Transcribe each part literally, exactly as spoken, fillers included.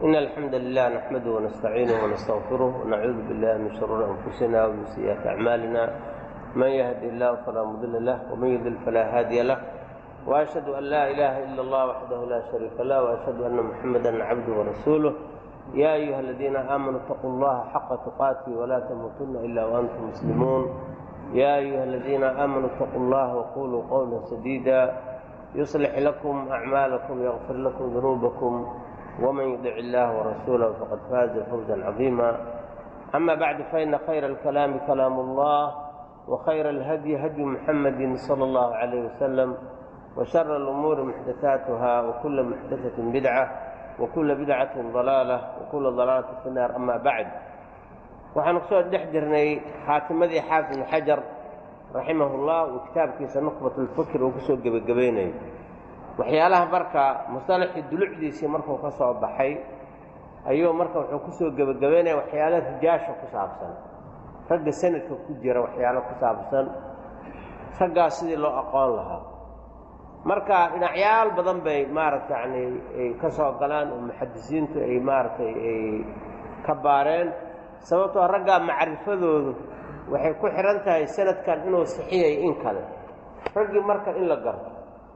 إن الحمد لله نحمده ونستعينه ونستغفره ونعوذ بالله من شرور أنفسنا ومن سيئات أعمالنا. من يهدي الله فلا مضل له ومن يضلل فلا هادي له، وأشهد أن لا إله إلا الله وحده لا شريك له، وأشهد أن محمدا عبده ورسوله. يا أيها الذين آمنوا اتقوا الله حق تقاته ولا تموتن إلا وأنتم مسلمون. يا أيها الذين آمنوا اتقوا الله وقولوا قولا سديدا يصلح لكم أعمالكم ويغفر لكم ذنوبكم، ومن يطع الله ورسوله فقد فاز فوزا عظيما. أما بعد، فإن خير الكلام كلام الله، وخير الهدي هدي محمد صلى الله عليه وسلم، وشر الأمور محدثاتها، وكل محدثة بدعة، وكل بدعة ضلالة، وكل ضلالة في النار. أما بعد، waxaan ku soo dhex jirnay xaatimadii xaafid ibn xajar raximahullah oo kitaabkiisa nuqbatul fikr uu ku soo gabagabeynay waxyaalaha marka mustalaxii dulucdiisii markuu ka soo baxay ayuu marka wuxuu ku soo gabagabeynay waxyaalaha rijaasha ku saabsan, ragga sanadka ku jira waxyaalo ku saabsan raggaa sidii loo aqoon lahaa. marka dhinacyaal badan bay maaragtay yani ay ka soo galaan oo muxadisiintu ay maaragtay ay ka baareen, sababtoo raggaa macrifadoodu waxay ku xihan tahay sanadkan inuu saxiixay in kale. raggii marka in la garto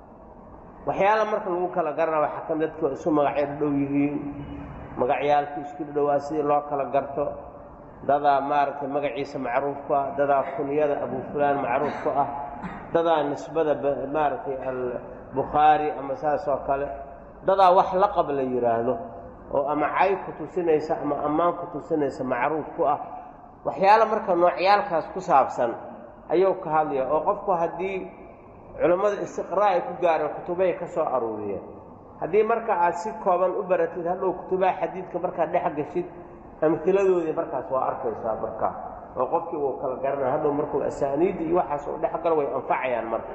waxyaala marka lagu kala garana waxaa ka dadku isu magacyo dhow yihiin, magacyaalkii isku dhowaa sidii loo kala garto. dadaa maaragtay magaciisa macruuf ku ah, dadaa kunyada abu fulaan macruuf ku ah, dadaa nisbada maaragtay albukhaari ama saas oo kale, dadaa wax laqab la yidhaahdo oo ama cay ku tusinaysa ama ammaan ku tusinaysa macruuf ku ah. waxyaala marka noocyaalkaas ku saabsan ayuu ka hadlaya, oo qofku haddii culammada istiqraa ay ku gaareen kutubay ka soo aruuriyeen, haddii marka aad si kooban u baratid hadhow kutubaha xadiidka markaad dhex gashid amhiladoodii markaas waa arkaysaa marka, oo qofkii uu kala garanaya hadhow markuu asaaniidda iyo waxaas uu dhex galo way anfacayaan. marka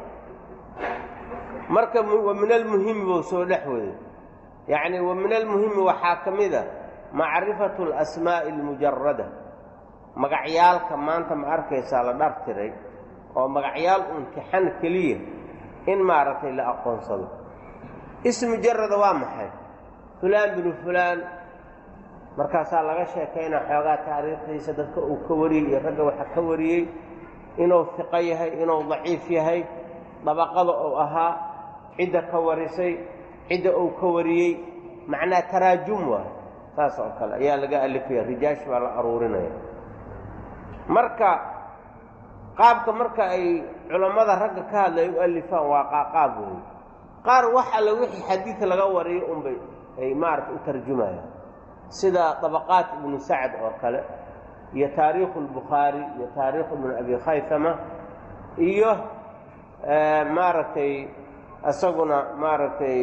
marka wa min almuhimi buu soo dhex waday, yacni wa min almuhimi waxaa ka mida macrifatu alasmaa'i almujarada, magacyaalka maanta ma arkaysaa la dhartiray oo magacyaal imtixaan keliya in maaragtay la aqoonsado. ism mujarada waa maxay? fulaan binu fulaan, markaasaa laga sheekaynaa xoogaa taariikhdiisa, dadka uu ka wariyey iyo ragga waxa ka wariyey, inuu fiqo yahay, inuu daciif yahay, dabaqada uu ahaa, cidda ka warisay, cidda uu ka wariyey, macnaa taraajum waa saas oo kale ayaa laga alifaya, rijaash baa la aruurinaya. marka qaabka marka ay culammada ragga ka hadlay u alifaan waa qaaqaab wey. qaar wax alla wixii xadiid laga wariyo unbay ay maaragta u tarjumayaan, sida dabaqaat ibnu sacd oo kale, iyo taariikhu albukhaari, iyo taariikhu ibnu abi khaythama, iyo maaragtay isaguna maaragtay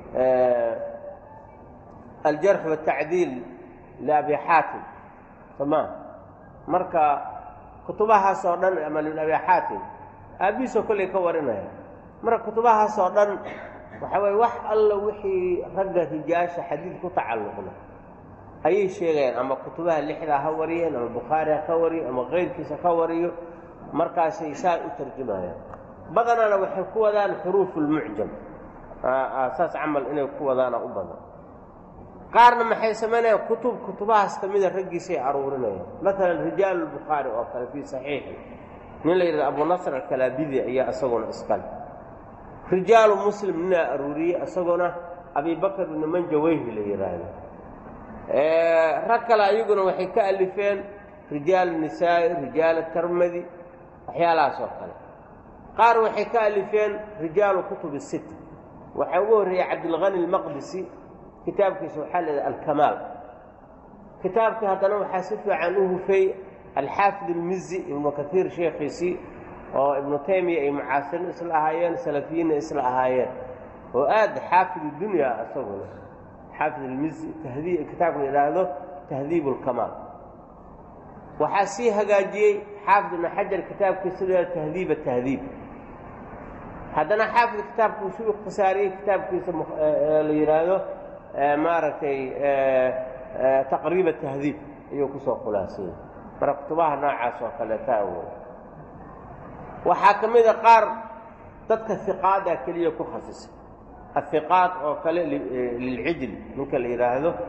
aljarx watacdiil liabi xaatim somaa. marka kutubahaas oo dhan ama ibn abi xaatim aabihiisoo kolley ka warinaya. marka kutubahaas oo dhan waxa weye wax alla wixii ragga rijaasha xadiid ku tacalluqda ayay sheegayaan, ama kutubaha lixdaa ha wariyeen, ama bukhaari ha ka wariyo, ama keyrkiisa ka wariyo, markaasay saa u tarjumayaan. badanana waxay ku wadaan xuruuf ulmucjam, saas camal inay ku wadaana u badan. qaarna maxay samaynayaan kutub kutubahaas ka mida raggiisay aruurinayaan. maalan rijaal albukhaari oo kale fii saxiixi, nin la yidhahdo abu nasr alkalaabidi ayaa isaguna iskale. rijaalu muslim ninaa aruuriyey, isaguna abibakr ibnu manjaweyhi la yidhaahdo. rag kale ayaguna waxay ka alifeen rijaal nisaa'i, rijaal tarmadi, waxyaalahaas oo kale. qaar waxay ka alifeen rijaalu kutub sit. waxaa ugu horreeyey cabdilghani almaqdisi, kitaabkiisa waxaa leedahay alkamaal. kitaabkii haddana waxaa si fiican u hufay alxaafid almizi ibnu kaiir sheekhiisii, oo ibnu taymiya ay mucaasiriin isla ahaayeen, salafiyiinna isla ahaayeen, oo aad xaafid dunya isaguna xaafid almizi tahdiib kitaabka la yidhaahdo tahdiib alkamaal. waxaa sii hagaajiyey xaafid ibnu xajar kitaabkiisa la yidhahdo tahdiib atahdiib. haddana xaafid kitaabku suu ikhtisaariyey kitaabkiisa la yidhaahdo maaragtay taqriib atahdiib ayuu kusoo khulaasiyey. marka kutubaha noocaas oo kaleeta awood waxaa ka mida qaar dadka hiqaada keliya ku khasisay. الثقات oo kale lilcijl ninka la yiraahdo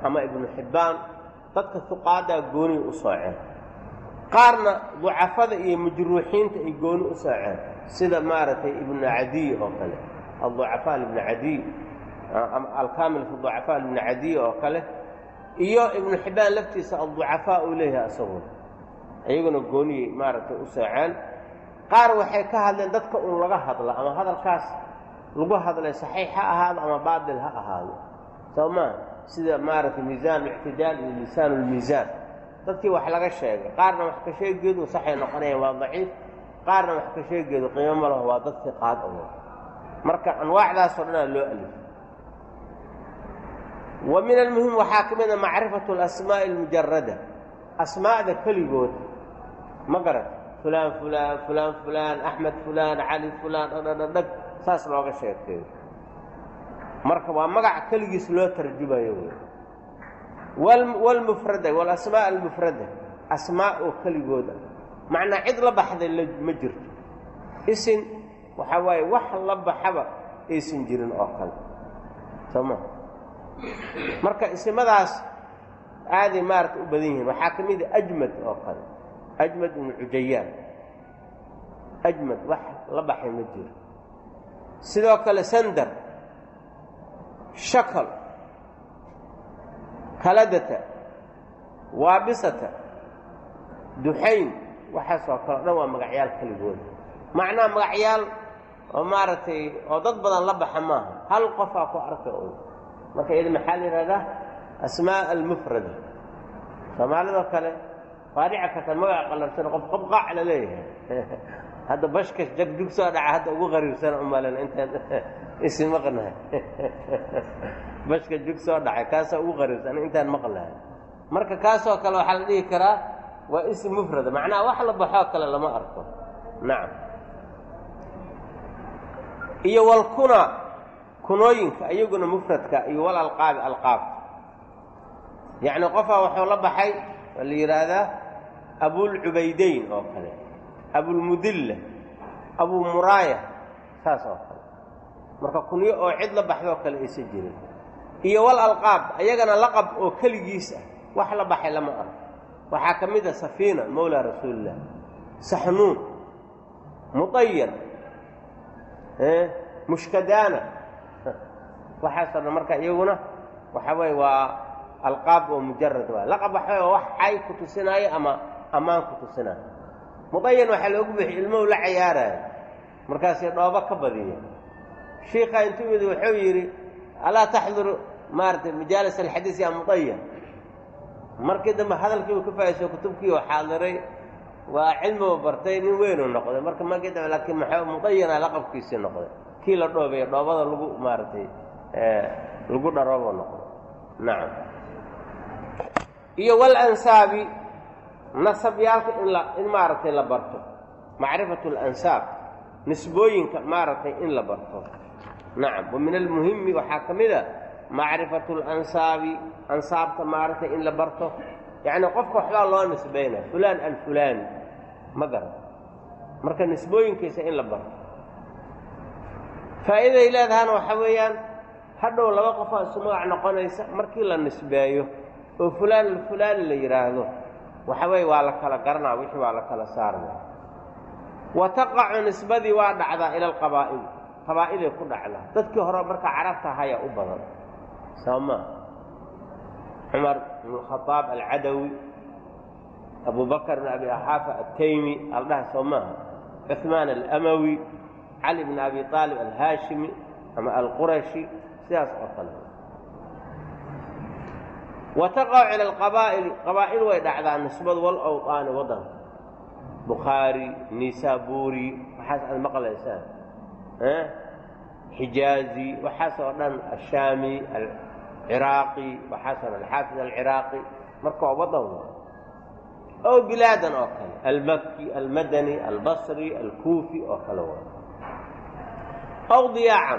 ama ibnu xibbaan dadka huqaadaa gooni u sooceen qaarna ducafada iyo majruuxiinta ay gooni u sooceen sida maaragtay ibnu cadiy oo kale alducafaa ibnu cadiy ama alkaamil fi ducafaa ibnu cadiy oo kale iyo ibnu xibbaan laftiisa alducafaa uu leeyahay asaguna iyaguna gooniyey maaragtay u sooceen qaar waxay ka hadleen dadka un laga hadla ama hadalkaas lagu hadlay saxiix ha ahaado ama baatil ha ahaado soo maa sida maaragtay miisaan اlictidaal iyo lisaan اlmiisaan dadkii wax laga sheegay qaarna wax ka sheegeedu saxay noqonayaan waa daciif qaarna wax ka sheegeedu qiimo ma laho waa dad fiqaad oo marka anwaacdaasoo dhanaa loo alif wa min almuhim waxaa ka mida macrifatu اlasmaaءi اlmujarada asmaa'da keligood ma garat fulaan fulaan fulaan fulaan axmed fulaan cali fulaan dhadhadhadhag saas looga sheekeeyo marka waa magac keligiis loo tarjumayo wey wاlmufrada walasmaa almufrada asmaa oo keligooda macnaa cid la baxday ma jirto isin waxaa waaye wax la baxaba aysan jirin oo kale soo ma marka isimadaas aaday maarata u badan yihiin waxaa ka mida ajmad oo kale ajmad ibnu cujayaan ajmad wax la baxay ma jiro sidoo kale sandar shakal kaladata waabisata duxayn waxaasoo kale o dhan waa magacyaal keligooda macnaha magacyaal oo maaragtay oo dad badan la baxa maaha hal qofaa ku arka un marka iyada maxaa la yidhahdaa asmaa almufrada soomaalidoo kale waa dhici karta magaca qalabsana qof qof qaac la leeyahay hadda bashkash jagjug soo dhaca hadda ugu qariibsana umalan intaan isi maqnahay bashka jug soo dhacay kaasaa ugu qariibsana intaan maqnahay marka kaasoo kale waxaa la dhihi karaa waa ism mufrada macnaha wax la baxoo kale lama arko nacam iyo walkuna kunooyinka iyaguna mufradka iyo wal alqaabi alqaabta yacni qofaa wuxuu la baxay waa la yidhaahdaa abulcubaydayn oo kale abulmudilla abumuraaya saas oo kale marka kunyo oo cid la baxdoo kale aysan jirin iyo wal alqaab ayagana laqab oo keligiis ah wax la baxay lama arko waxaa ka mid a safiina mawlaa rasuulilah saxnuun muطayar mushkadaana waxaasoo dhan marka iyaguna waxa weeye waa alqaab oo mujarad waay laqab waxa wey wax cay ku tusinaayo ama ammaan ku tusinaayo mudayan waxaa loogu bixi ilmow la cayaaraayo markaasay dhoobo ka badiya shiikaa intuu mid wuxuu yidhi alaa taxdur maaragtay majaalis alxadiis yaa mudayan markii dambe hadalkii uu ka faa'iiso kutubkii oo xaadiray waa cilmiba bartay nin weynuu noqday marka markii dambe laakiin maxaa mudayana laqabkiisii noqday kii la dhoobeeyo dhoobada lagu maaragtay lagu dharoobo noqday nacam iyo walansaabi nasabyaalka in la in maaragtay la barto macrifatu alansaab nisbooyinka maaragtay in la barto nacam wa min almuhimi waxaa ka mid a macrifatu alansaabi ansaabta maaragtay in la barto yacni qofka waxbaa loo nisbaynaya fulaan alfulaani ma garan marka nisbooyinkiisa in la barto faa'iiday leedahana waxaa weeyaan hadhow laba qofaa isu magac noqonaysa markii la nisbeeyo oo fulaan alfulaani la yidhaahdo waxa weeye waa la kala garanaa wixii waa la kala saarnaa wa taqacu nisbadii waa dhacdaa ila alqabaa'il qabaa'ilay ku dhacdaa dadkii hore marka carabta haya u badan soo maa cumar ibn alkhadaab alcadawi abu bakr ibn abi axaafa altaymi aldhaha soo maaha cuhmaan alamawi cali bn abi aalib alhaashimi ama alqurashi sidaas oo kale wa taqacu ila alqabaa'ili qabaa'il way dhacdaa nisbadu walawطaani waddanka bukhaari nisaaburi waxaas aad maqlaysaan xijaazi waxaas oo dhan ashaami alciraaqi waxaas oo alxaafid alciraaqi marka waa waddan ow bilaadan oo kale almaki almadani albasri alkuufi oo kale waa ow diyaacan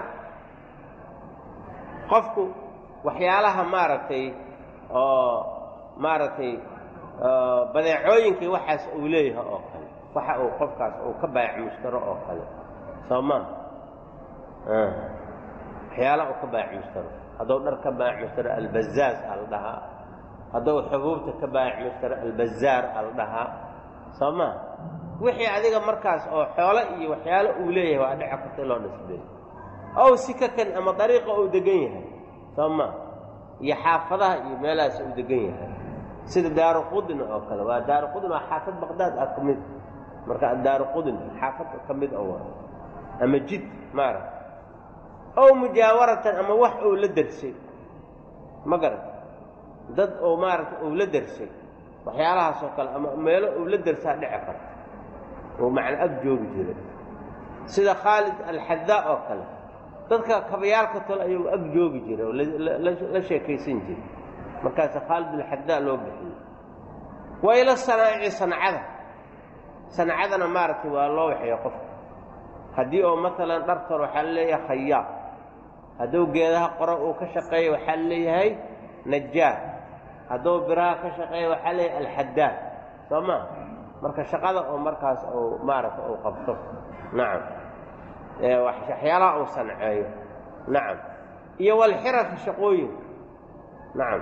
qofku waxyaalaha maaragtay oo maaragtay badeecooyinkii waxaas uu leeyahay oo kale waxa uu qofkaas uu ka baayac mushtaro oo kale soo maa waxyaalaha uu ka baayac mushtaro hadduu dhar ka baayac mushtaro albazaaz aa la dhahaa, hadduu xubuubta ka baayac mushtaro albazaar aa la dhahaa soo maa. wixii adiga markaas oo xoolo iyo waxyaalo uu leeyahay waa dhici karta in loo nisbeeyo, ow sikakan ama dariiqa uu degan yahay soo maa, iyo xaafadaha iyo meelahaas uu degan yahay sida daaruqudni oo kale. waa daaruqudni waa xaafad baqdaad ah ka mid, marka daaruqudni xaafad ka mid oo ama jid maarag, ow mujaawaratan ama wax uu la darsay ma garat, dad oo maaragta uu la darsay waxyaalahaas oo kale, ama meelo uu la darsaa dhici karta oo macna ag joogi jiray sida khaalid alxadaa oo kale. dadka kabayaalka tole ayuu ag joogi jiray oo la sheekaysan jiray, markaas khaalid alxadaa loo bixiyey. waa ila sanaa'ici sancada, sancadana maaragtay waa loo waxeeyo qofka haddii oo maalan dhartor waxaa laleeyahay khayaar, hadduu geedaha qoro uu ka shaqeeyo waxaa laleeyahay najaar, hadduu biraha ka shaqeeyo waxaa leeyahay alxadaad soo maa. marka shaqada oo markaas uu maaragta uu qabto nacam, waxyaalaha uu sanceeyo nacam, iyo walxirafi shaqooyinka nacam.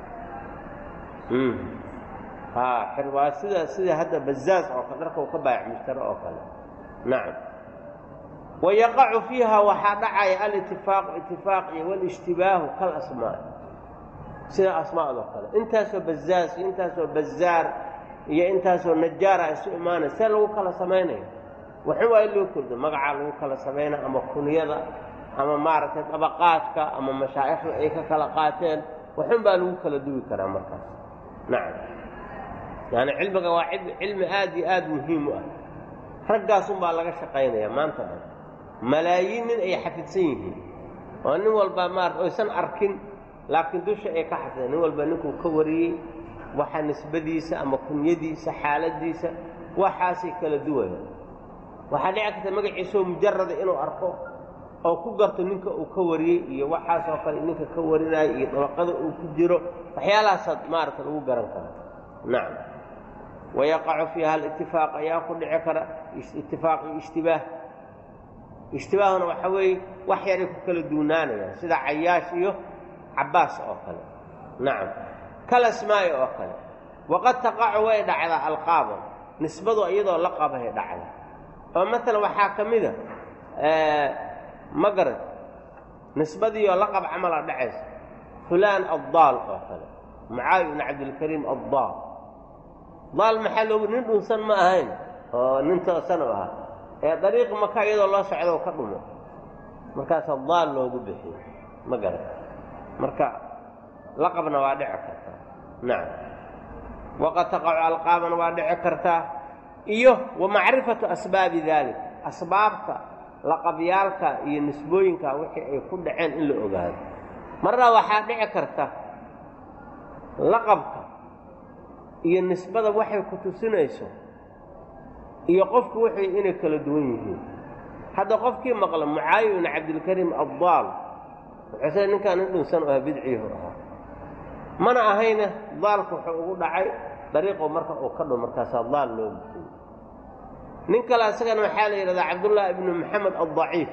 haa waa sida sida hadda bazaaz oo kale dharka uu ka baayac mushtaro oo kale nacam. wayaqacu fiiha waxaa dhacaya alitifaaq itifaaq iyo walishtibaahu kal asmaa, sida asmaadoo kale. intaasoo bazaaz iyo intaasoo bazaar iyo intaasoo najaara isu imaanay, see lagu kala samaynayo? waxun waa in loo kordo magacaa lagu kala samaynaa, ama kunyada, ama maaragtay dabaqaadka, ama mashaa'ikhda ay ka kala qaateen, waxun baa lagu kala duwi karaa markaas nacam. yaani cilmiga waa cilmi aad iyo aad muhiim u ah, raggaasun baa laga shaqaynaya maanta dhan. malaayiin nin ay xafidsan yihiin oo nin walba maarata oysan arkin, laakiin dusha ay ka xafideen. nin walba ninkuu ka wariyey waxa nisbadiisa ama kunyadiisa xaaladiisa waxaasay kala duwaya. waxaa dhici karta magaciisoo mujarada inuu arko oo ku garto ninka uu ka wariyey iyo waxaasoo kale ninka ka warinayo iyo dabaqada uu ku jiro, waxyaalahaasaad maaragta lagu garan kara nacam. wayaqacu fiiha alitifaaq ayaa ku dhici kara itifaaq iyo ishtibaah. ishtibaahuna waxa weeye wax yaray ku kala duunaanayaan sida cayaash iyo cabbaas oo kale nacam, kal asmaa'i oo kale. waqad taqacu way dhacdaa alqaaban, nisbadu iyadoo la qabahay dhacda. oo maalan waxaa ka mida ma garad nisbadiioo la qab camala dhacaysa fulaan addaal oo kale, mucaawi ibn cabdilkariim addaal. daal maxaa loogu nin dhunsan ma ahayn oo nin toosan u ahaa, ee dariiq maka iyadoo loo socdo ka dhumo, markaasaa daal loogu bixiyo ma garad. marka laqabna waa dhici kartaa nacam. waqad taqacu alqaaban waa dhici kartaa, iyo wa macrifatu asbaabi daalik, asbaabta laqabyaalka iyo nisbooyinka wixii ay ku dhaceen in la ogaado. marna waxaa dhici karta laqabka iyo nisbada waxay ku tusinayso iyo qofku waxay inay kala duwan yihiin. hadda qofkii maqla mucaawi ibn cabdilkariim addaal, wuxuuse ninkaan nin dhunsan oo bidciihu ahaa, mana ahayna daalku wuxuu ugu dhacay dariiqo marka uu ka dho, markaasaa daal loo bixiyey. nin kale isagana waxaa la yidhahdaa cabdullaahi ibnu maxamed addaciif.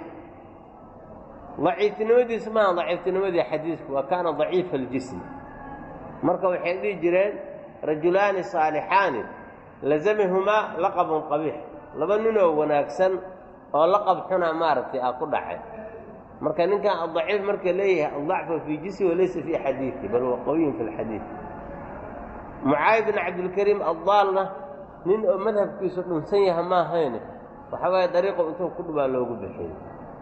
daciiftinimadiisu maaha daciiftinimadii xadiisku, waa kaana daciifa aljism. marka waxay dhihi jireen rajulaani saalixaani lazamahumaa laqabun qabiix, laba ninoo wanaagsan oo laqab xuna maaragtay aa ku dhacay. marka ninkan addaciif marka leeyahay aldacfu fii jismi walaysa fii xadiidi, bal huwa qawiyun fi lxadiid. mucaawi bin cabdilkariim addaalna nin oo madhabkiisu dhunsan yaha ma ahayne, waxaa waaye dariiqo intuu ku dhubaa loogu bixiyey.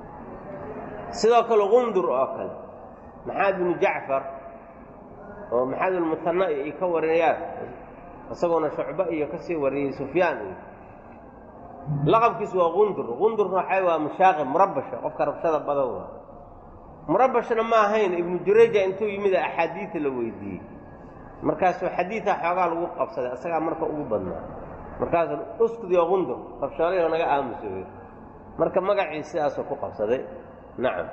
sidoo kale qundur oo kale, maxamed binu jacfar oo maxamed almutanna ay ka warinayaan, isagoona shucba iyo ka sii wariyey sufyaan iyo laqabkiisu waa qundur. qundurna waxaa waa mushaaqib murabasha, qofka rabshada badan waa murabashna ma ahayn. ibnu jurayja intuu yimid axaadiida la weydiiyey, markaasuu xadiida xoogaa lagu qabsaday, isagaa marka ugu badnaa. markaasu uskudiyo qundur, rabshoolayo naga aamusoy, marka magacii sidaasuu ku qabsaday nacam.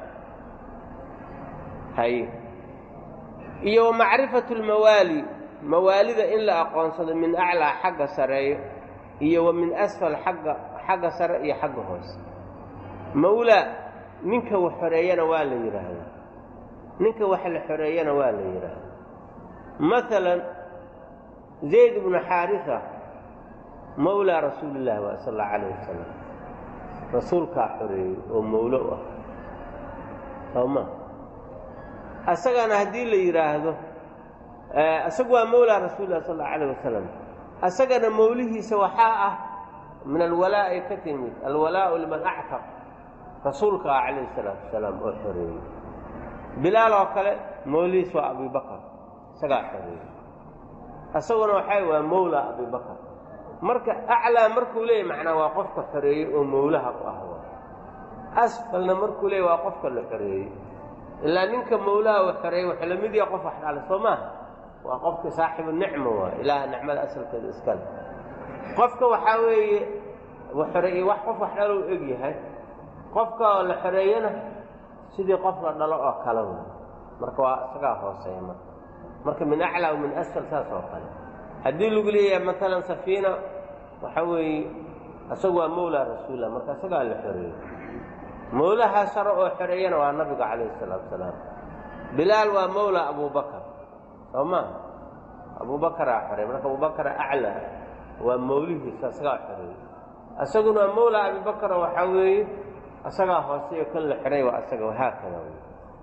hay iyo wamacrifatu lmawaali, mawaalida in la aqoonsado min aclaa xagga sareeyo iyo wa min asfal xagga xagga sare iyo xagga hoose. mawlaa ninka wax xoreeyana waa la yidhaahdaa, ninka wax la xoreeyana waa la yidhaahda maalan zayd ibnu xaarisa mawlaa rasuulillahi waa sala allahu calayh wasalam rasuulkaa xoreeyey oo mawlo u ah soo ma asagana haddii la yidhaahdo isagu waa mawlaa rasuulillahi sala allahu calayh wasalam asagana mawlihiisa waxaa ah min alwalaa'i ka timid alwalaa'u liman actaq rasuulka ah calayhi salaatu wasalaam oo xoreeyey bilaal oo kale mawlihiis waa abibakar isagaa xoreeyey isaguna waxay waa mawlaa abibakar marka aclaa markuu leeyahy macnaa waa qofka xoreeyey oo mawlaha u ah asfalna markuu leeyahy waa qofka la xoreeyey ilaa ninka mawlaha uu xoreeyey wuxuu la mid yahay qof wax dhale soo maaha waa qofka saaxibu nicma waa ilaaha nicmada asalkeeda iskale qofka waxaa weeye xoreeyey wax qof wax dhalo u eg yahay qofka oo la xoreeyana sidii qof la dhalo oo kale wey marka waa isagaa hooseeya marka marka min aclaa wa min asfal saas oo kale haddii lagu leeyahay maalan safiina waxa weeye isagu waa mawlaa rasuulillah marka isagaa la xoreeyey mawlaha sare oo xoreeyana waa nabiga calayhi salaatu wasalaam bilaal waa mawlaa abubakar soo maa abubakaraa xoreey marka abubakara aclaa waa mawlihiisa isagaa xoreeyey isaguna waa mawlaa abibakara waxaa weeye isagaa hooseeyo kan la xoreey waa isaga wahaakada wey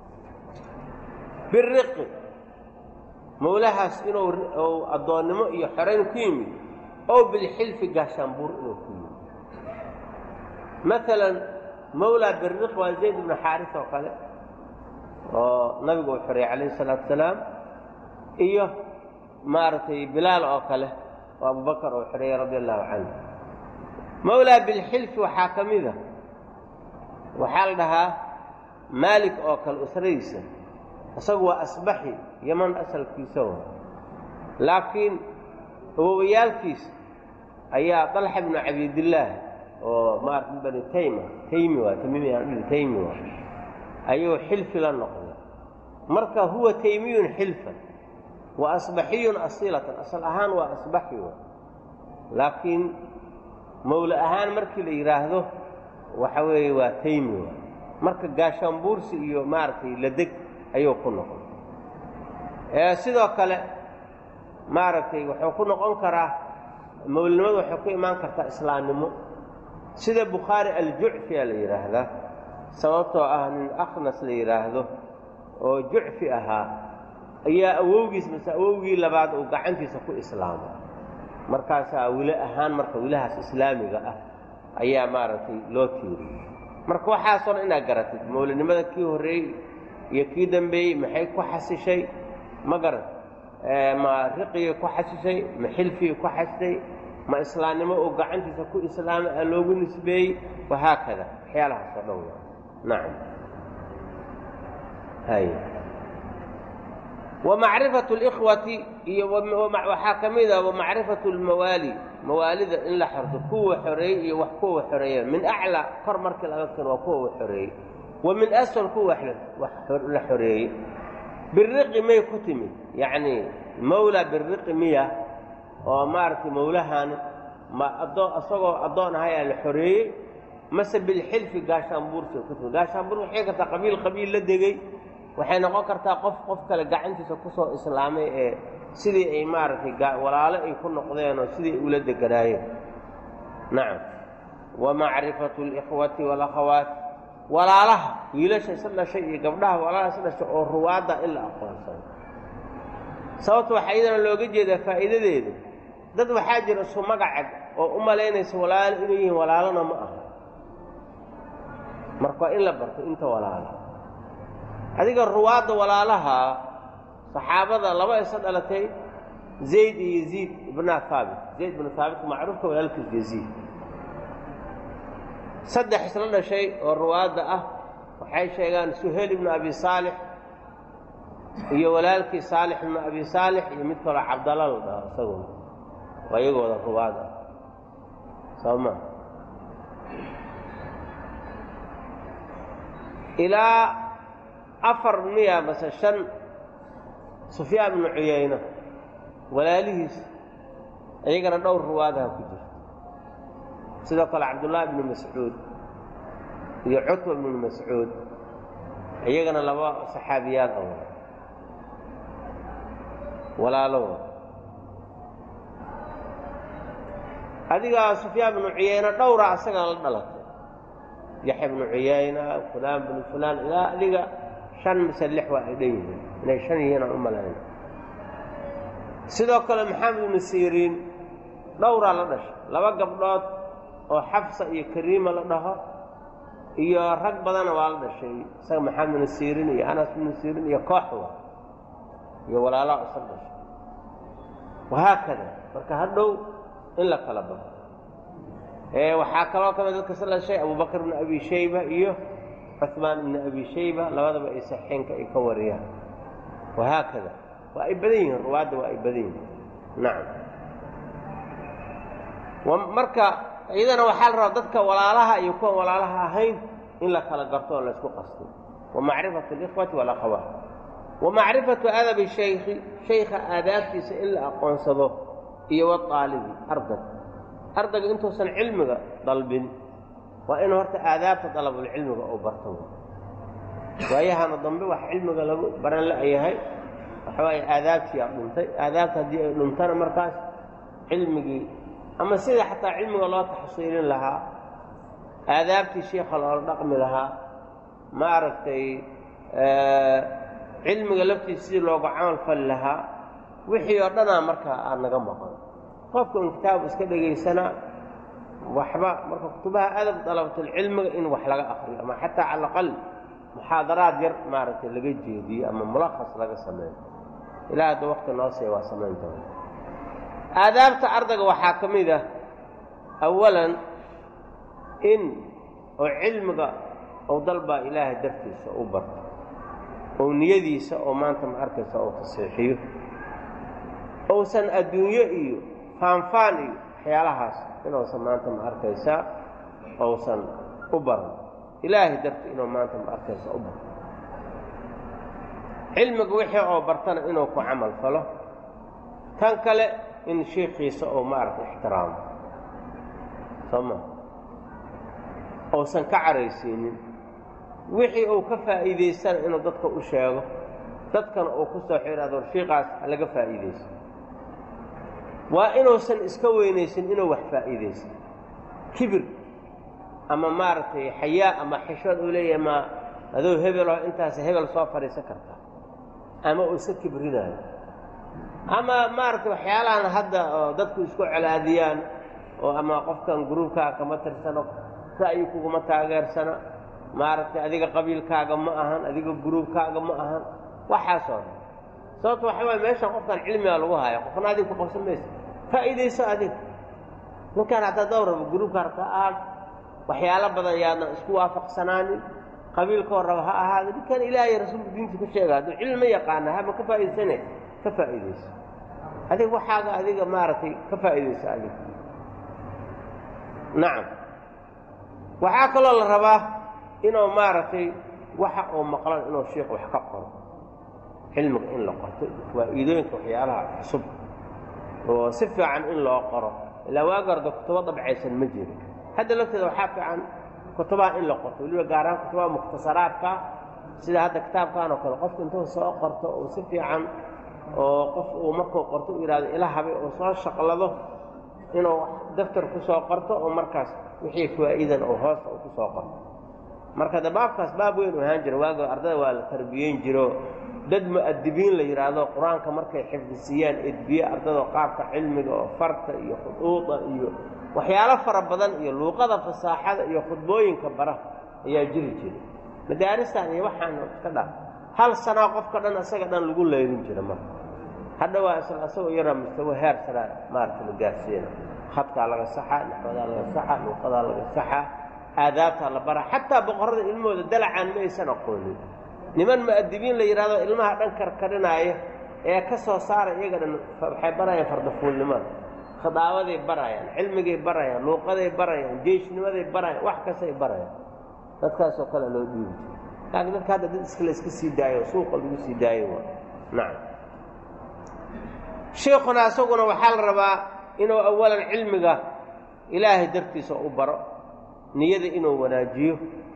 biriqi mawlahaas inuu addoonnimo iyo xorayn ku yimid oo bilxilfi gaashaanbuur inuu ku yimid maalan mawlaa biriq waa zayd ibnu xaaris oo kale oo nabigu uu xoreeyey calayhi salaatu wasalaam iyo maaragtay bilaal oo kale oo abubakar uu xoreeyey radia allahu canhu mawlaa bilxilfi waxaa ka mida waxaa la dhahaa maalik oo kale usradiisa isagu waa asbaxi yaman asalkiisa wa laakiin awowayaalkiisa ayaa dalxa ibnu cabiidillaah oo maarata min bani tayma taymi waa tamiimi taymi waa ayuu xilfi la noqday marka huwa taymiyun xilfan wa asbaxiyun asiilatan asal ahaan waa asbaxi wa laakiin mawle ahaan markii la yidhaahdo waxa weeye waa taymi waa marka gaashaanbuursi iyo maaragtay ladeg ayuu ku noqon sidoo kale maaragtay wuxuu ku noqon karaa mawlinimadu waxay ku imaan kartaa islaamnimo sida bukhaari aljucfiya la yidhaahdaa sababtoo ah nin akhnas la yidhaahdo oo jucfi ahaa ayaa awowgiis mase awowgii labaad uu gacantiisa ku islaamay markaasaa wile ahaan marka wilahaas islaamiga ah ayaa maaragtay loo tiiriyey marka waxaasoo dhan inaad garatid mawlinimada kii horreeyey iyo kii dambeeyey maxay ku xasishay ma garan ma riqigay ku xasishay ma xilfigay ku xasishay ma islaamnimo uu gacantiisa ku islaamay aa loogu nisbeeyey wahaakada waxyaalahaasoo dhan waa nacam hay wamacrifatu اlikhwati iyo waxaa ka mid ah wamacrifatu اlmawaali mawaalida in la xorto kuwa xoreeyey iyo wax kuwa xoreeya min aclaa kor markii laga keno waa kuwa xoreeyey wa min asfal kuwa wax la xoreeyey biriqi may ku timid yacni mawlaa biriqi miya oo maaragtay mawlahan ma addoon isagoo addoon ahayaa la xoreeyey mase bilxilfi gaashaanbuursi ku timid gaashaanbuur waxay kartaa qabiil qabiil la degey waxay noqon kartaa qof qof kale gacantiisa ku soo islaamay ee sidii ay maaragtay walaalo ay ku noqdeen oo sidii ula deganaayeen nacam wa macrifatu alikhwati walakhawaat walaalaha wiilasha isla dhashay iyo gabdhaha walaalaha isla dhashay oo ruwaadda in la aqoonsado sababta waxaa iyadana looga jeedaa faa'iidadeeda dad waxaa jira isu magacag oo u malaynaysa walaalo inay yihiin walaalona ma aha marka waa in la barto inta walaala adiga ruwaadda walaalaha saxaabada laba isa dhalatay zayd iyo yaziid ibna haabit zayd ibna haabit macruufka walaalkiis yaziid saddex isla dhashay oo ruwaadda ah waxay sheegaan suhayl ibnu abi saalix iyo walaalkii saalix ibnu abi saalix iyo mid kaloo cabdalla la dhaho isaguna waa iyagooda ruwaad ah soo ma ilaa afar miya mase shan sufyaan ibnu cuyayna walaalihiis iyagana dhowr ruwaadaha ku jirta sidoo kale cabdullaahi ibnu mascuud iyo cutba ibnu mascuud iyagana laba saxaabiyaal ah walaalo adiga Sufyaan ibn Uyayna dhowra asaga la dhalatay Yahya ibn Uyayna fulaan ibn fulaan ila adiga shan misalix waa ay dheeyeen inay shan yihiin u malayn sidoo kale Maxamed ibn Sirin dhowra la dhashay laba gabdhood oo Xafsa iyo Kariima la dhaho iyo rag badan waa la dhashay isaga Maxamed ibn Sirin iyo Anas ibn Sirin iyo kooxwa iyo walaalo asal dhashay وهكذا marka hadhow in la kala baro ee waxa kale oo dadka sala shay Abu Bakr ibn Abi Shayba iyo Uthman ibn Abi Shayba labadaba ay saxiinka ay ka wariyaan وهكذا waa ay badin ruwaada waa ay badin nacam marka iyadana waxa la rabaa dadka walaalaha iyo kuwa walaalaha ahayn in la kala garto oo la isku qasto ومعرفة الإخوة والأخوات ومعرفة أدب الشيخ شيخ آدابتي إلا أقونصده إيه والطالب أرضك أرضك أنتو سن علمك طلب وإنه هرت آدابت طلب العلم أو برتوه وإيها نضم بوح علمك برن لا أيهاي وحواي آدابتي أقونتي آدابتها دي نمتنا مركز علمك أما سيدة حتى علمك الله تحصيل لها آدابتي شيخ الله رقم لها ما عرفتي آه علمك لفتي سير لو عمل فلها وحي ودنا marka aan naga maqan qofku kitaab iska dhageysana waxba marka kutubaha adab dalabtul ilmiga in wax laga akhriyo ama hatta ala aqal muhaadaraad yar maartay laga jeediyo ama mulakhas laga sameeyo ilaa hada waqti noo sii waa sameyn doona aadaabta ardayga waxa kamid ah awalan in oo ilmiga oo dalba ilaahay dartiisa u barto oo niyadiisa oo maanta ma arkaysa oo tasiixiyo oo san adduunyo iyo faanfaan iyo xiyalahaas inuu san maanta ma arkaysa oo san u baran ilaahi darti inuu maanta ma arkaysa u baran cilmiga wixii oo bartana inuu ku amal falo tan kale in sheekhiisa oo ma arag ixtiraam sama oo san ka caraysiinin wixii uu ka faa'iideysan inuu dadka u sheego dadkan uu ku soo xiraado sheeqaas laga faa'iideysan waa inuu san iska weynaysan inuu wax faa'iideysan kibir ama maartay xayaa ama xishood uu leeyahay ma adoo hebel oo intaas hebel soo fariisan karta ama uu iska kibrinayo ama maartay waxyaalahan hadda dadku isku calaadiyaan oo ama qofkan groupka kama tirsano ra'yi kugu ma taageersana maartay adiga qabiilkaaga ma ahan adiga groupkaaga ma ahan waxa soo sababta waxa way meesha qofkan cilmiga lagu haayo qofna adiga ku qabsamaysa faa'iideyso adiga ninkan hada dawra groupka aad waxyaalo badan yaadna isku waafaqsanaanin qabiilka raba ha ahaado ninkan ilaahay rasuulka diinta ku sheegay cilmi yaqaan haba ka faa'iideysanay ka faa'iideyso adiga waxaaga adiga maartay ka faa'iideyso adiga nacam waxa kale la rabaa inuu maartay waxa uu maqlan inuu sheekh wax ka qoro cilmiga in la qorto waa iidooyinka waxyaalaha cusub oo si fiican in loo qoro ilaa waagarda kutuba dabcaysan ma jiro hadda lafteeda waxa fiican kutubaha in la qorto waliba gaaraan kutubaha mukhtasaraadka sida hadda kitaabkan oo kale qofka intuu soo qorto oo si fiican oo qof uu markuu qorto u yiraahdo ilaahay oo soo shaqlado inuu daftar ku soo qorto oo markaas wixii faa'iidan oo hoos ku soo qorto marka dabaabkaas baab weyn oo haan jira waago ardada waa la tarbiyeyn jiro dad mu'addibiin la yiraahdo quraanka markay xifdisiyaan edbiya ardada qaabka cilmiga oo farta iyo xuduuda iyo waxyaalo fara badan iyo luqada fasaaxada iyo khudbooyinka bara ayaa jiri jiray madaaristan iyo waxaan ka dhaq hal sano qofka dhan asaga dhan lagu leeyin jiray marka hadda waa isla asoo yara mustawa heer sare maarta la gaarsiina khadka laga saxa naxwada laga saxa luqada laga saxa aadaabta la bara hatta boqorada ilmooda dalacaan ma aysan aqoonin niman mu'addibiin la yiraahdo ilmaha dhan karkarinaayo ee ka soo saaray iyaga dhan waxay barayaan fardafuulnimada khadaawaday barayaan cilmigay barayaan luqaday barayaan jeeshnimaday barayaan wax kastay barayaan dadkaas oo kale loo dhiibo laakiin dadka hadda dad iska iska sii daayo suuqa lagu sii daayo waa nacam sheekhuna asaguna waxaa la rabaa inuu awalan cilmiga ilaahay dartiisa u baro niyada inuu wanaajiyo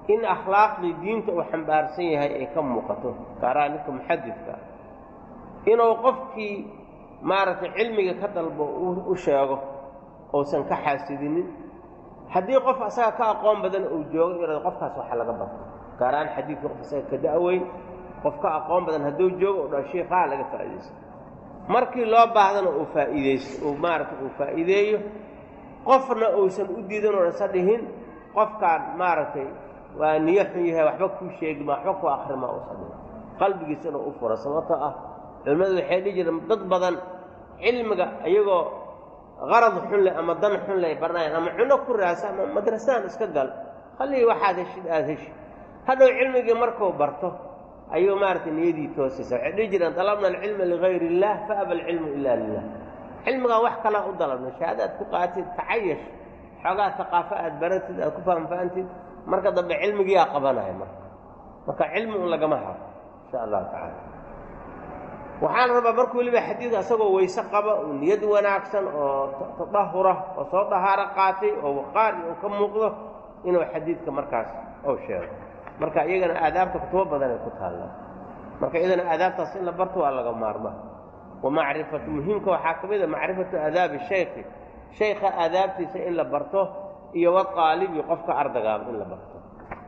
in akhlaaqdii diinta uu xambaarsan yahay ay ka muuqato gaaraan ninka muxadidka inuu qofkii maaragtay cilmiga ka dalbo u sheego uusan ka xaasidinin haddii qof asaga ka aqoon badan uu joogo inuu qofkaas waxa laga barto gaaraan xadiidka qof asaga ka da'weyn qof ka aqoon badan hadduu joogo oo sheekha laga faa'iideysto markii loo baahdana uu faa'iideysto uu maaragtay uu faa'iideeyo qofna uusan u diidan oo isa dhihin qofkaan maaragtay waa niyo xun yahay waxba kuu sheegi ma waxba ku akhrima uusan dhihin qalbigiisana u fura sababtoo ah culimmadu waxay dhihi jireen dad badan cilmiga iyagoo qarad xun leh ama dan xun leh barnaayaan ama cuno ku raasa ama madrasaan iska gal khallii waxaad heshid aad heshid hadhow cilmigii markuu barto ayuu maaragtay niyadii toosaysa waxay dhihi jireen dalabna alcilma ligayr illah faaba alcilmu ila lilah cilmigaan wax kalaa u dalabna shahaadaad ku qaatid tacayash xoogaa haqaafo aad baratid aad ku fahamfahamtid marka dambe cilmigiyaa qabanaya marka marka cilmi un lagama haro insha allahu tacaala waxaan rabaa marka weliba xadiidka asagoo weyse qaba oo niyad wanaagsan oo tadahura oo soo dahaaro qaatay oo waqaar uu ka muuqdo inuu xadiidka markaas oo sheego marka iyagana aadaabta kutubo badan ay ku taallaa marka iyadana aadaabtaas in la barto waa laga maarmaa wamacrifatu muhiimka waxaa ka mid a macrifatu aadaabi shaykhi shaykha aadaabtiisa in la barto iyo waqaalibi qofka ardagaaba in la barto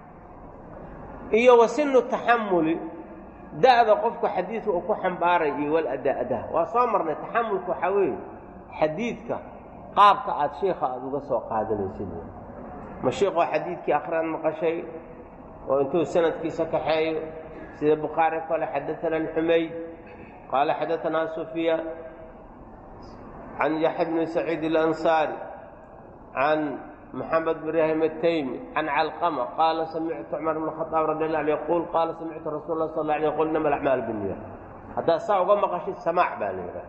iyo wasinu taxamuli da'da qofka xadiidka uu ku xambaaray iyo waladaa'dah waa soo marnay taxamulku waxaa weeye xadiidka qaabka aad sheikha aada uga soo qaadanaysid ma sheikoo xadiidkii akhriaad maqashay oo intuu sanadkiisa kaxeeyo sida bukhaari kale xadaana alxumayd qaala xadaanaa sufya can yaxya bni saciid alansaari can محمد بن إبراهيم التيمي عن علقمة قال سمعت عمر بن الخطاب رضي الله عنه يقول قال سمعت رسول الله صلى الله عليه وسلم يقول إنما الأعمال بالنيات هذا ساعة وما قشيت سماع بالغ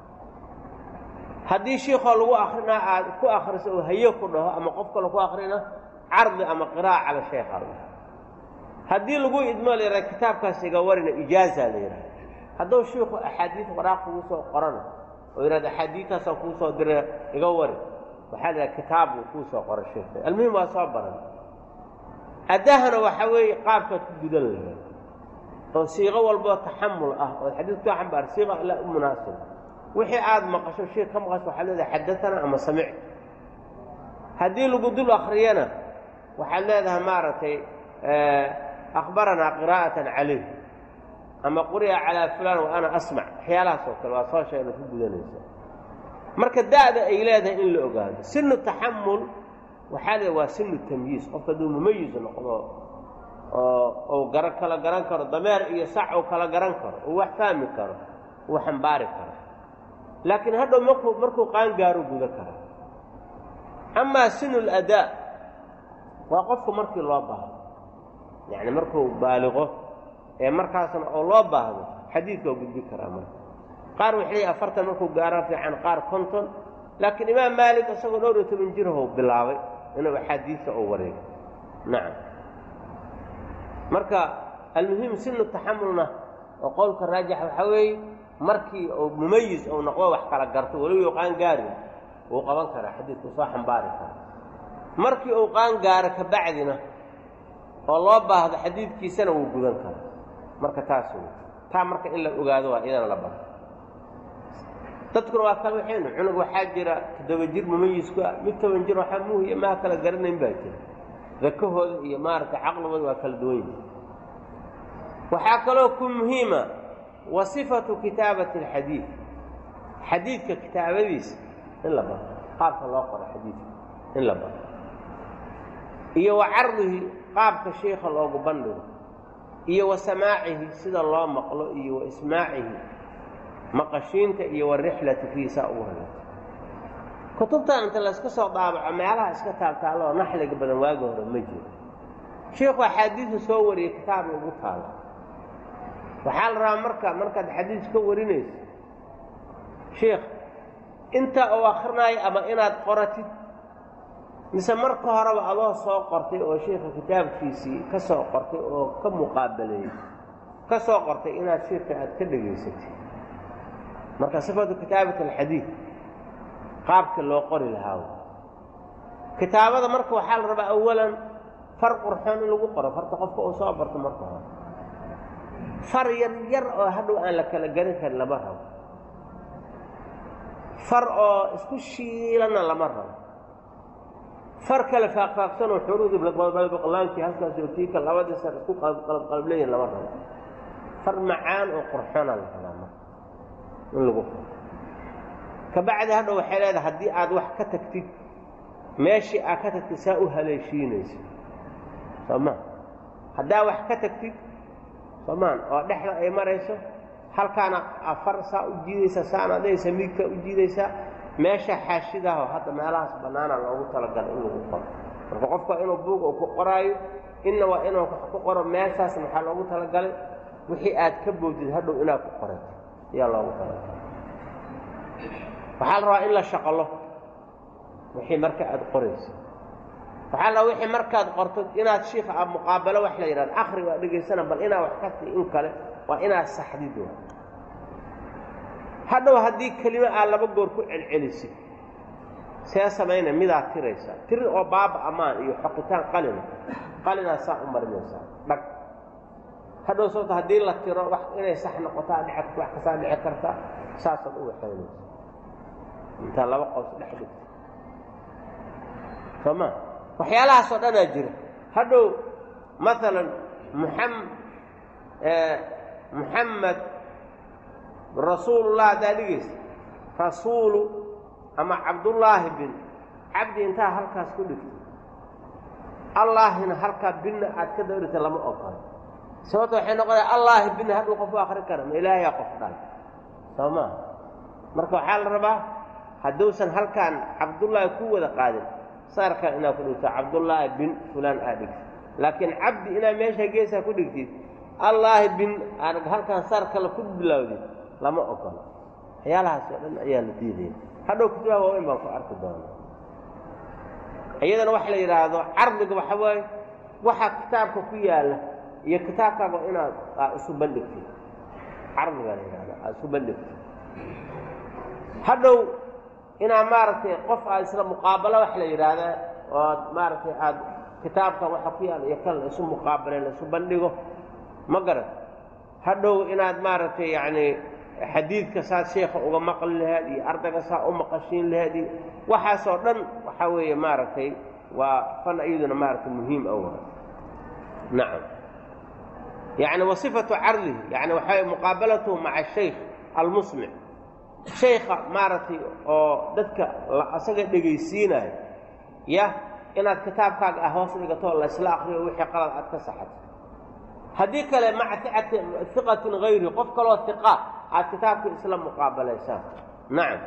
هذه شيخ لو آخرنا كو آخر سو هي كله أما قفك لو آخرنا عرض أما قراءة على شيخ الله هذه لو إدمال إلى كتاب كاسيجا ورنا إجازة ليرا هذا الشيخ أحاديث وراق وسو قرنا ويراد أحاديث سوكوسو در يجور وحال كتاب وكوسة قرأ الشيخ المهم أصابرا أداهنا وحوي قابة بدل صيغة والبا تحمل أه والحديث تاعهم بار صيغة لا مناسبة وحي عاد ما قشوا الشيخ كم قشوا حلال حدثنا أما سمعت هذه اللي قدوا آخرينا وحلالها مارتي أخبرنا قراءة عليه أما قرئ على فلان وأنا أسمع حيالها صوت الواصل شيء في بدل marka daada ay leedahay in la ogaado sinu tahammul waxa waa sinu tamyiz qofka duu mumayyiz noqdo oo oo garan kala garan karo dameer iyo sac oo kala garan karo oo wax fahmi karo oo xambaari karo laakiin hadda markuu markuu qaan gaaro guda karo ama sinu al-adaa waa qofku markii loo baahdo yaani markuu baaliqo ee markaasna oo loo baahdo xadiidka uu gudbi karaa marka قار وحي أفرت مركو قارن في عن قار كنتن لكن إمام مالك أصلا نور تبنجره باللاوي إنه حديث أوري نعم مركا المهم سن التحملنا وقولك الراجح وحوي مركي أو مميز أو نقوى وحكا لقرته ولو يقان قاري وقبان كرا حديث صاح مبارك مركي أو قان قارك بعدنا والله با هذا حديث كي سنة وقودان كرا مركا تاسو تا مركا إلا أقادوا إذا لبا تذكر واكل وحين عنق وحاجرة تدوجير مميز كا متوجير وحموه هي ما كلا قرن باكر ذكوه هي مارك عقل واكل دوين وحاكلوكم مهمة وصفة كتابة الحديث حديث ككتابة بيس إلا با قاب الله قرأ حديث إلا با إيه وعرضه قاب كشيخ الله قبنده إيه وسماعه سيد الله مقلو إيه وإسماعه مقشينك iyo warixlati fi sa'uha kutubta inta la iska soo daabaco meelaha iska taabtaalo naxliga badan waaga hore ma jiro sheekhu xadiis soo wariyay kitaab ugu taalo waxa la rabaa marka marka xadiis ka warinayso sheekh inta oo akhrinaay ama inaad qoratid mise marka horeba adoo soo qortay oo sheekha kitaabkiisii ka soo qortay oo ka muqaabalay ka soo qortay inaad sheekha aad ka dhageysatid marka sifatu kitaabada alhadith qaabka loo qori lahaa kitaabada marka waxa la rabaa awalan far qurxoon in lagu qoro farta qofka uu soo barto marka hore far yar yar oo hadhow aan la kala garan karin lama rabo far oo isku shiilana lama rabo far kale faaqfaaqsan oo xuruud baqlaankii halkaas oo tiika labada sar isku qalab qalbleeyeen lama rabo far macaan oo qurxoon la rabaa in lagu qoro kabacdi hadhow waxay leedahay haddii aad wax ka tagtid meeshii aad ka tagtid saa u haleeshiinaysa sooma haddaa wax ka tagtid soomaan oo dhexda ay marayso halkaana afar saa u jiidaysa saana adaysa miigka u jiidaysa meesha xaashidaha hadda meelahaas bannaana loogu talagalay in lagu qoro marka qofka inuu buug uu ku qoraayo inna waa inuu ku qoro meeshaas maxaa loogu talagalay wixii aad ka boodid hadhow inaad ku qorato ayaa loogu talagalay waxaa la rabaa in la shaqalo wixii marka aad qorayso waxaa la wixii markaad qorto inaad shiikha aad muqaabalo wax la yidhahdo akhri waa dhegaysana bal inaad wax ka tii in kale waa inaad saxdid hadhow haddii kelimo aad laba goor ku celcelisid see samayna midaad tiraysaa tiri oo baaba ammaan iyo xoqitaan qalina qalinaad saa u marinaysaa dhag hadhow sababta haddii la tiro wax inay sax noqotaa dhici wax kasaa dhici karta saasaad u waxaynaysa intaa laba qows dhex dhigta sooma waxyaalahaasoo dhanaa jira hadhow maalan muxam muxamed rasuulullah haddaa dhigaysa rasuulu ama cabdullaahi bin cabdi intaa halkaas ku dhigta allaahina halkaa binna aad ka dawrita lama ogola sababta waxay noqonaya allaahi binna hadhuu qof u akri kara ma ilaahayaa qof dhan soo maa marka waxaa la rabaa hadduusan halkaan cabdullaahi ku wada qaadin saarkan inaad ku dhigto cabdullaahi bin fulaan aad dhigtid laakiin cabdi inaad meesha geesaa ku dhigtid allaahi bin aad halkaan saar kale ku bilowdid lama ogola waxyaalahaas oo dhan ayaa la diidaya hadhow kitaaba waaweyn baan ku arki doonaa iyadana waxa la yidhaahdo cardiga waxa waaye waxaa kitaabka ku yaalla iyo kitaabkaaga inaad aad isu bandhigtid cardiga la yidhahdo aad isu bandhigtid hadhow inaad maaragtay qof aad isla muqaabalo wax la yidhaahdaa ood maaragtay aad kitaabka waxa ku yaalla iyo kan la isu muqaabaleen la isu bandhigo ma garan hadhow inaad maaragtay yacni xadiidka saad sheekha uga maqli lahayd iyo ardayga saa u maqashiin lahayd iyo waxaasoo dhan waxaa weeye maaragtay waa fan iyaduna maaragtay muhiim awa nacam yacni wa sifatu cardihi yani waxaa muqaabalatuhu maca shaykh almusmic shaykha maaragtay oo dadka asaga dhegaysiinayo yah inaad kitaabkaaga ah hoos dhigatoo la isla akriyo wixii qalad aad ka saxato haddii kale maca iqatin hayri qof kaloo iqa aad kitaabka isla muqaabalaysaan nacam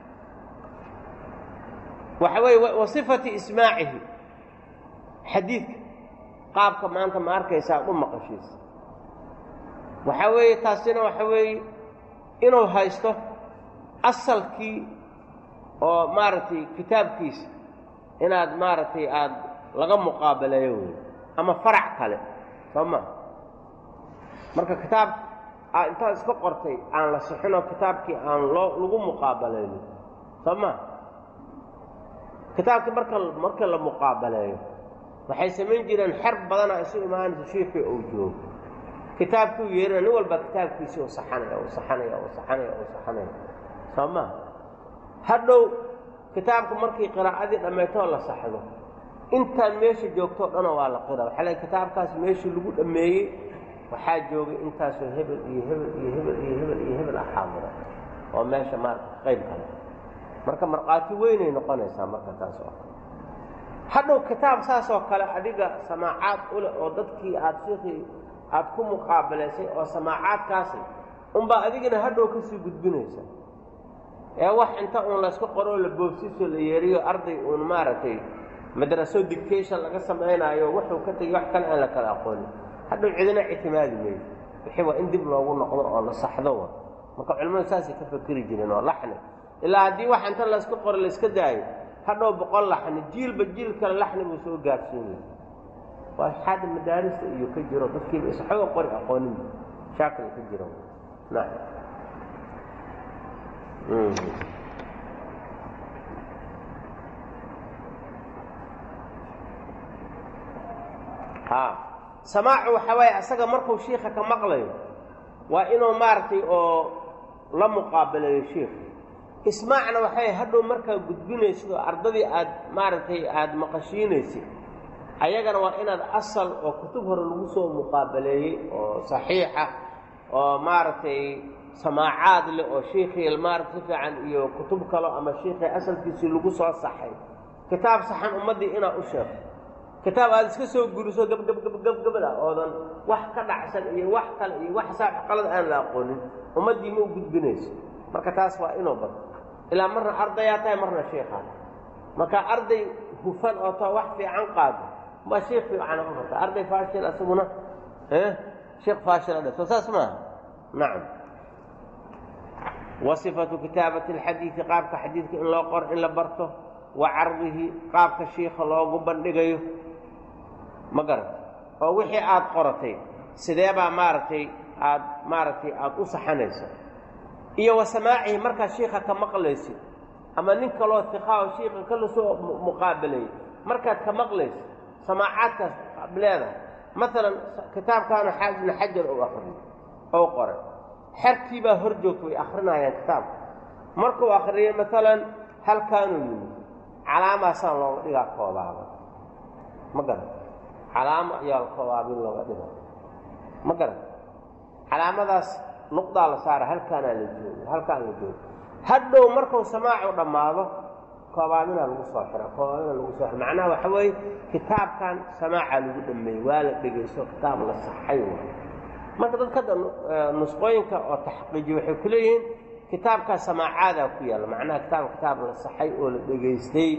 waxa weeye wa sifati ismaacihi xadiidka qaabka maanta ma arkaysaa u maqashiisa waxaa weeye taasina waxa weeye inuu haysto asalkii oo maaragtay kitaabkiisa inaad maaragtay aad laga muqaabaleeyo wey ama farac kale soo ma marka kitaab aa intaad iska qortay aan la sixinoo kitaabkii aan loo lagu muqaabalayno soo ma kitaabkii marka marka la muqaabaleeyo waxay samayn jireen xer badanaa isu imaanaysa shiikii uu joogo kitaabkuu yeerina nin walba kitaabkiisii u saxanaya u saxanaya u saxanaya u saxanaya soo ma hadhow kitaabku markii qiraa'adii dhammaytoo la saxdo intaan meesha joogtoo dhana waa la qira waxaa la kitaabkaas meeshii lagu dhammeeyey waxaa joogay intaasoo hebel iyo hebel iyo hebel iyo hebel iyo hebel ah xaadira oo meesha maarata qayb kale marka markhaati weynay noqonaysaa marka taas oo kale hadhow kitaab saas oo kale adiga samaacaad u leh oo dadkii aad shiikii aad ku muqaabalaysay oo samaacaadkaasi unbaa adigana hadhow ka sii gudbinaysa ee wax inta uun laysku qoroo la boobsiisoo la yeeriyo arday uun maaragtay madraso dictation laga samaynaayo wuxuu ka tegey wax kale aan la kala aqoonin hadhow cidina ictimaadi mayso wixii waa in dib loogu noqdo oo la saxdo wa marka culimmadu saasay ka fakeri jireen oo laxni ilaa haddii wax inta laysku qoro layska daayo hadhow boqol laxni jiilba jiil kale laxni buu soo gaarsiinaya waa xaada madaarista iyo ka jiro dadkiiba isxooga qori aqoonin shaakil ka jiro nacam samaacu waxa waaye asaga markuu shiikha ka maqlayo waa inuu maaragtay oo la muqaabaleeyo shiikha. ismaacna waxay hadhow markaa gudbinaysid oo ardadii aad maaragtay aada maqashiinaysid ayagana waa inaad asal oo kutub hore lagu soo muqaabaleeyey oo saxiixa oo maaragtay samaacaad leh oo shiikhii maaragta si fiican iyo kutub kalo ama shiikhii asalkiisii lagu soo saxay kitaab saxan ummaddii inaad u sheegto. kitaab aad iska soo guriso gabgabgabgabgabada oodan wax ka dhacsan iyo wax kale iyo wax saax qalad aan la aqoonin ummaddii ma u gudbinayso. marka taas waa inuu bato ilaa marna ardayaa tahay marna sheekhaa. marka arday hufan oo taa wax fiican qaado ma sheekh fiican u barta arday faashil asaguna eh sheekh faashil ah soo saas ma nacam. وصفة كتابة الحديث قابك حديثك إن لو قر إن لبرته وعرضه قابك الشيخ الله قبل لقيه مقرد أو وحي آد قرتي سدابا مارتي آد مارتي آد أصحانيسا إيا وسماعه مركا الشيخ كمقليسي أما ننك الله الثقاء الشيخ كله سوء مقابلي مركا كمقليس سماعاتك بلاده مثلا كتاب كان حاجة حجر أو أخرين أو قرأ xerkii baa hor joogta way akhrinayaan kitaabka markuu akhriyo maalan halkaanuu yimi calaamaasaan looga dhigaa koobaaba ma garan calaamo ayaa koobaabin looga dhigaa ma garan calaamadaas nuqdaa la saara halkaanaa la joogo halkaan la joogo hadhow markuu samaacu dhammaado koobaabinaa lagu soo xira koobaabina lagu soo xira macnaha waxa weeye kitaabkan samaaca lagu dhameeyey waa la dhegaysto kitaab la saxay marka dadka nusqooyinka oo taxqiijiyo waxay ku leeyihiin kitaabka samaacaada ku yaala macnaha kitaab kitaab la saxay oo la dhageystay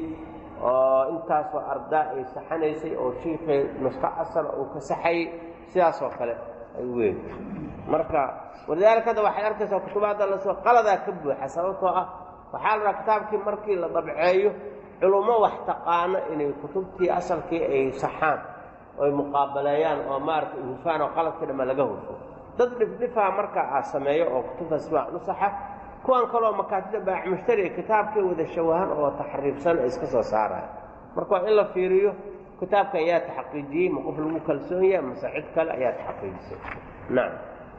oo intaas oo ardaa ay saxanaysay oo shiiqay nusqa asal oo ka saxay sidaas oo kale ay weyn. marka wadaalka waxay arkaysaa kutubaada la soo qalada ka buuxa sababtoo ah waxaa la kitaabkii markii la dabceeyo culumo wax taqaana inay kutubtii asalkii ay saxaan oy muqaabalayaan oo maaragtay hufaan oo qaladka dhama laga hufo dad dhifdhifaa marka aa sameeyo oo kutubtaas baa u saxa kuwan kaloo makaatida baac mushtari kitaabkii wada shawahan oo taxriibsan ay iska soo saaraan. marka waa in la fiiriyo kitaabka ayaa taxqiijiyey ma qof lagu kalsoon yahay mase cid kale ayaa taxqiijisay. nacam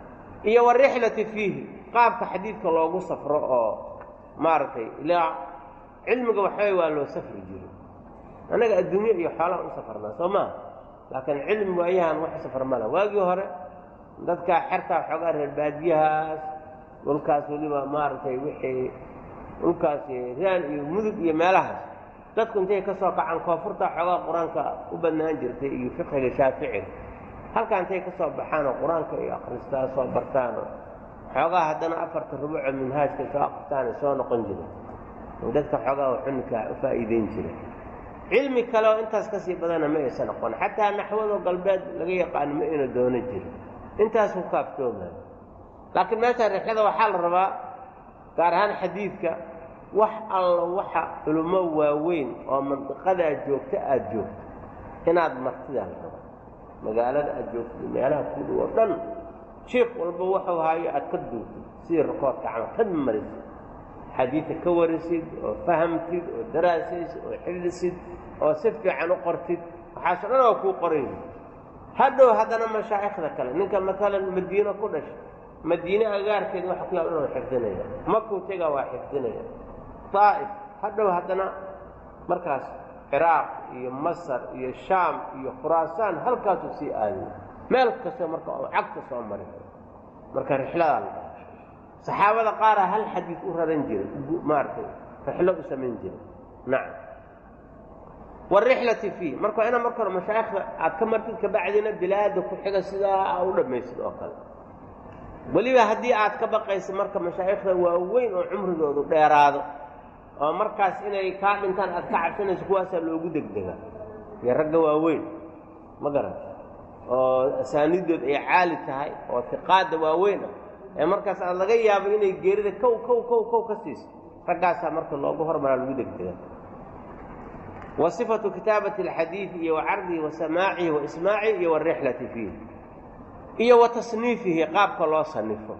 iyo warixlati fiihi qaabka xadiidka loogu safro oo maaragtay ilaa cilmiga waxaway waa loo safri jiray anaga adduunyo iyo xoolaha u safarnaa soo maa laakiin cilmi waayahan wax safar mala waagii hore dadka xirta xogaa reer baadiyahaas dhulkaas waliba maaragtay wixii dhulkaas raan iyo mudug iyo meelahaas dadku intay ka soo kacaan koonfurta xogaa quraanka u badnaan jirtay iyo fiqhiga shaafici halkaan intay ka soo baxaan oo quraanka iyo akhristaa soo bartaan xogaa haddana afarta rubuuc minhaajka soo akhristaan soo noqon jiray dadka xogaa xunka u faa'iideyn jiray. علمي كلو انت اسكسي بدنا ما يسنقون حتى نحوه قلبات لقيه قان ما إنه دون الجر انت اسمه كافتوما لكن مثلا رحلة وحال الرباء قارهان حديثك وح الله وح علماء وين ومنطقة أجوك تأجوك هنا مرتدى الرباء مقالة أجوك ميالها كل وطن شيخ والبوحة وهاي أتكدو سير ركوات كعام خدم مريض حديثك ورسيد وفهمتد ودراسيد وحلسيد وسفي عن قرتد وحاشرنا وكو قرين هذا هذا مشايخ ذكر منك مثلا مدينة كلش مدينة أجار كده واحد يقولون حفظنا مكة تجا واحد حفظنا طائف هذا هذا مركز العراق يا مصر يا الشام يا خراسان هل كانوا سيئان مالك كسر مركز عكس سوى مركز مركز رحلة صحابة قارة هل حديث أخرى رنجل مارتين رحلة سمنجل. نعم والرحلة فيه مركو أنا مركو مشايخ أتكمرتين كبعدنا بلاد وكل حاجة سدا أو لما يصير أقل ولي هدي أتكبق يس مركو مشايخ وين وعمره ذو ديرادو مركز إنه كان من كان أتكعب سنة سكواسة لو جودك دقة يرجع وين ما قرأ أسانيد إعالة هاي وثقات وين markaas aad laga yaabo inay geerida kow kow kow kow ka siiso ragaasa marka loogu hormaro lagu degdego. وصفة كتابة الحديث iyo وعرضه وسماعه وإسماعه iyo والرحلة فيه iyo وتصنيفه qaabka loo sanifo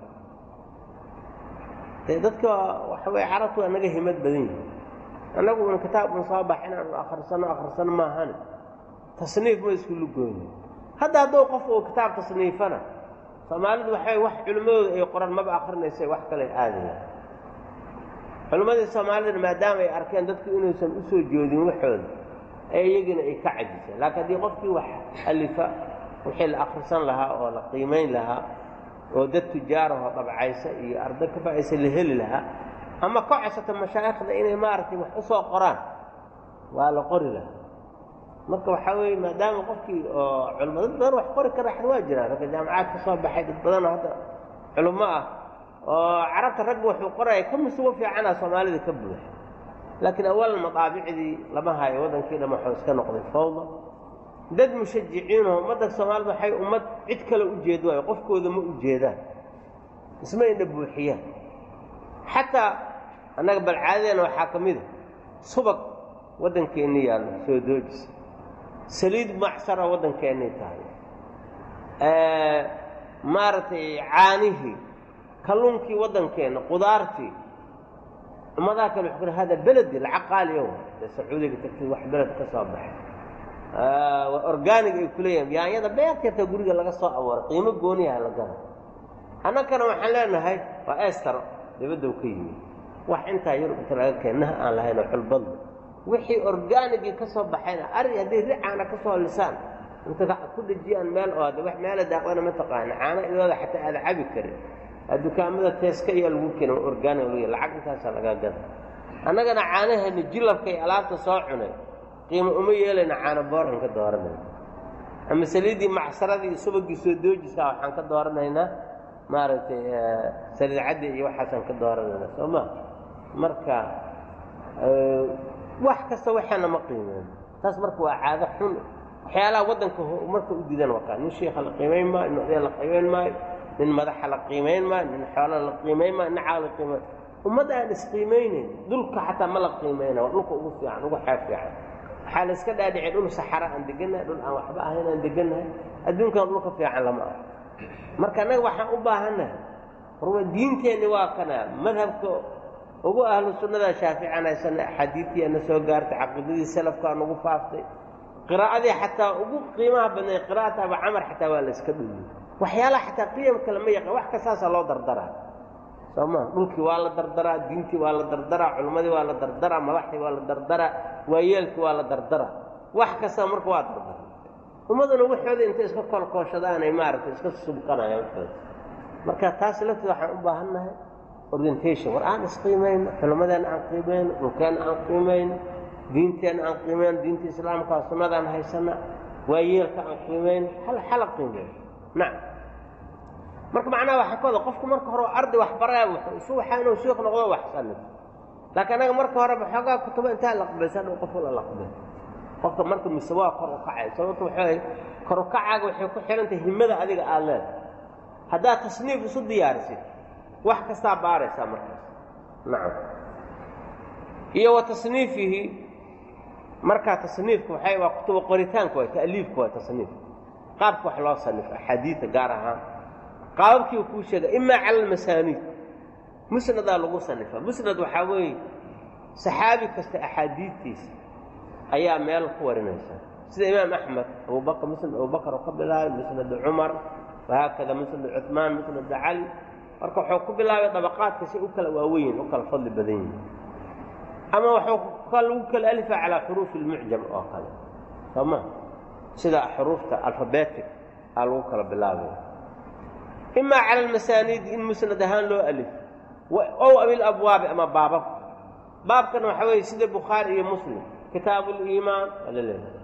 dadka waxa way carabtu anaga himad badan yihiin anagu in kitaab musaabax inaan akhrisano akhrisano ma ahan tasniif ma isku lugooyn hadda hadduu qof uu kitaab tasniifana soomaalidu waxay wax culimmadooda ay qoran maba akrinaysay wax kale aadayaan culimmadii soomaalida maadaama ay arkeen dadku inuusan u soo joodin waxooda ee iyagina ay ka cajiseen laakiin haddii qofkii wax alifa wixii la akhrisan lahaa oo la qiimayn lahaa oo dad tujaarahoo dabcaysa iyo arday ka faa'iisa la heli lahaa ama ka codsata mashaayikhda inay maaragtay wax u soo qoraan waa la qori lahaa marka waxaa weeye maadaama qofkii oo culimo dad badan wax qori kara xad waa jiraan ragga jaamacaad ka soo baxay dad badanoo hadda culimo ah oo carabta ragga wuxuu qoraya ka masugo fiicana soomaalida ka buuxa laakiin awalan madaabicdii lama hayo waddankii dhama waxuu iska noqday fawda dad mushajiciinoo ummadda soomaalida waxay ummad cid kale u jeed waayo qofkooda ma u jeedaan isma indha buuxiyaan xataa annaga balcaadadeena waxaa ka mida subag waddankeenni yaallo soo doojisa saliid macsara waddankeennay tahay maaragtay caanihii kalluunkii waddankeenna qudaartii ummadaha kale wuxuu ku hada beledi lacag qaaliyo dee sacuudiga tagtay wax beled ka soo baxay waa organig ay ku leeyihin yaanyada beerkeeta guriga laga soo abuuray qiimo gooniyaha la gada annagana waxaan leenahay waa estaro dibaddow ka yimid wax intaa yurub inta laga keennaha aan lahaynoo xulbadda wixii organigii ka soo baxayna ari hadday ricaana ka soo lisaan inta ku dhejiyaan meel oo hadda wax meela daaqdana ma taqaana caano idooda xataa aada cabi karin dukaamada teeska ayaa lagu keena organig lagu lacag intaasaa laga gada annagana caanaheena jilabka iyo alaabta soo cunay qiimo uma yeelayna caano booran ka dooranayna ama saliiddii macsaradii iyo subagii soo doojisaa waxaan ka dooranaynaa maaragtay saliid caddi iyo waxaasaan ka dooranaynaa soo ma marka wax kasta waxaana ma qiimeyn taas marka waa caado xun waxyaalaha waddanka marka u diidan wakaa nin shiikha la qiimayn maayo nin odaya la qiimayn maayo nin madaxa la qiimayn maayo nin xoola la qiimayn maayo nin caaq la qiimayn ummadda aan isqiimaynayn dhulka xataa ma la qiimayna waa dhulka ugu fiican ugu xeeb fiican waxaa la iska dhaadhicay dhul saxara aan degannahay dhul aan waxba ahayn aan degannahay adduunkan dhulka fiican lama ah marka annaga waxaan u baahannahay ruwa diinteenni waa kana madhabka ugu ahlu sunnada shaafican haysana axaadiidtiina soo gaartay caqiidadii salafkaa nagu faaftay qiraa'adii xataa ugu qiimaha badnay qiraa'ata abu camar xataa waa la iska dhuliyey waxyaalaha xataa qiyamka lama yaqaan wax kastaasaa loo dardaraa soo maa dhulkii waa la dardaraa diintii waa la dardaraa culimmadii waa la dardaraa madaxdii waa la dardaraa waayeelkii waa la dardaraa wax kasta marka waa dardara ummaduna waxooda intay iska kolkooshadaanay maaragtay iska subqanayaan waxooda marka taas lafteeda waxaan u baahannahay orientation war aan isqiimayno culimmadeena aan qiimayno dhulkeenna aan qiimayno diinteenna aan qiimayno diinta islaamka sunnadaan haysana waayeelka aan qiimayno hal xala qiimayno nacam marka macnaha waxaa ka wada qofku marka hore arday wax baraya isu waxaa inuu sheekh noqdo wax sanad laakiin anaga marka hore waxoogaa kutubo intaa laqbaysan oo qof la laqbay qofka marka misawaa kor u kacay sababta waxay kor u kacaaga waxay ku xirantahay himada adiga aad leedahay haddaad tasniif isu diyaarisid wax kastaa baaraysaa markaas nacam iyo wa tasniifihi markaa tasniifka waxay waa kutubo qoritaanka waa ta'liifka waa tasniif qaabka wax loo sanifo axaadiida gaar ahaan qaababkii kuu sheega imaa cala almasaaniid musnadaa lagu sanifa musnad waxaa weeye saxaabi kasta axaadiidtiisa ayaa meel ku warinaysa sida imaam axmed abubakr musnad abubakar oo ka bilaabay musnad cumar wahaakada musnad cuثmaan musnad cali marka wuxuu ku bilaabay dabaqaadka si u kala waaweyn u kala fadli badan yihin ama wuxuu lagu kala alifa calaa xuruufi اlmucjam oo kale sooma sida xuruufta alfabetic aa lagu kala bilaabaya imaa cala almasaaniid in musnad ahaan loo alif ow abilabwaabi ama baabab baabkana waxaa weeye sida bukhaari iyo muslim kitaabu اliimaan waa la leeyahay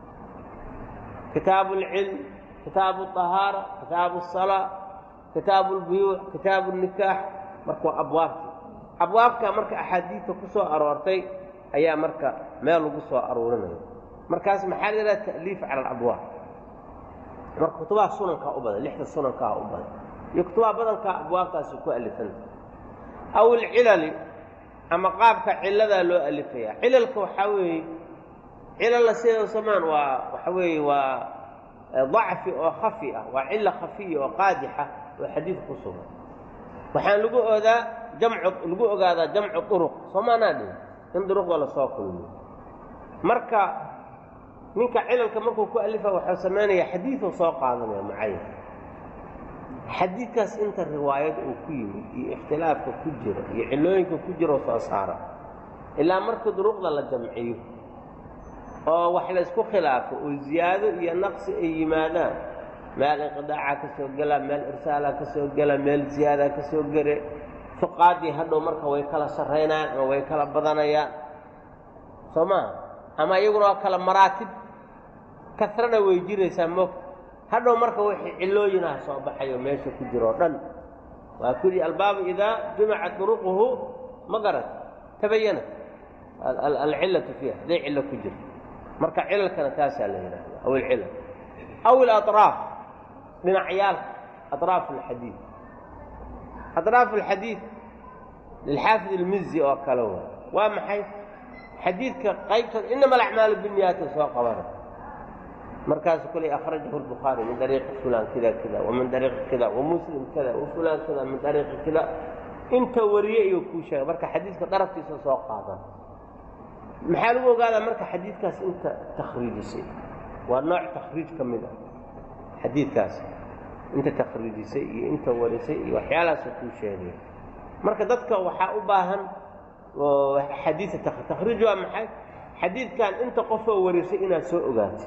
kitaabu اlcilm kitaabu الطahaara kitaabu الsalaa kitaabu اlbuyuuc kitaabu الnikaax marka waa abwaabti abwaabka marka axaadiidta ku soo aroortay ayaa marka meel lagu soo aruurinaya markaas maxaa la yidhaha ta'liif cala alabwaab marka kutubaha sunankaa u badan lixda sunankaa u badan iyo kutubaha badankaa abwaabtaasi ku alifanta aw alcilali ama qaabka ciladaa loo alifaya cilalka waxaa weeye cilalla sida samaan waa waxa weeye waa dacfi oo khafi ah waa cilo khafiya oo qaadixa oo xadiid ku sugan waxaan lagu oodaa jamcu lagu ogaadaa jamcu duruq soomaanaa dhihin in duruqda lasoo kulmiyo marka ninka cilalka markuu ku alifa wuxuu sameynaya xadiidu soo qaadanaya macayn xadiidkaas inta riwaayad uu ku yimid iyo ikhtilaafka ku jira iyo cilooyinka ku jira soo saara ilaa marka duruqda la jamciyo oo wax la isku khilaafo oo ziyaado iyo naqsi ay yimaadaan meel inqidaaca ka soo gala meel irsaala ka soo gala meel ziyaada ka soo gare fuqaadii hadhow marka way kala sarreynayaan ama way kala badanayaan soo maa ama iyaguna waa kala maraatib kasrana way jiraysaa moogta hadhow marka wixii cilooyinaha soo baxayo meesha ku jiro o dhan waa kuli albaabu idaa jumicat duruquhu ma garat tabayanat alcillatu fiiha hadday cillo ku jirto marka cilalkana taasaa la yidhaahda aw alcilal aw alatraaf dhinacyaalka atraaf alxadiid atraaf alxadiid lilxaafid almizi oo kale wa waa maxay xadiidka qaybtooda inama alacmaalu binniyaati soo qabana markaasu kuley akhrajahu albukhaari min dariiqi fulaan kida kida wamin dariiqi kida wamuslim kada wafulaan kada min dariiqi kida inta wariye iyo kuu sheega marka xadiidka daraftiisa soo qaadan maxaa lagu ogaadaa marka xadiidkaas inta takhriijisay waa nooc takhriij ka mid ah xadiidkaas inta takhriijisay iyo inta warisay iyo waxyaalahaasoo kuu sheegay marka dadka waxaa u baahan xadiidka takhriij waa maxay xadiidkan inta qofoo warisay inaad soo ogaatid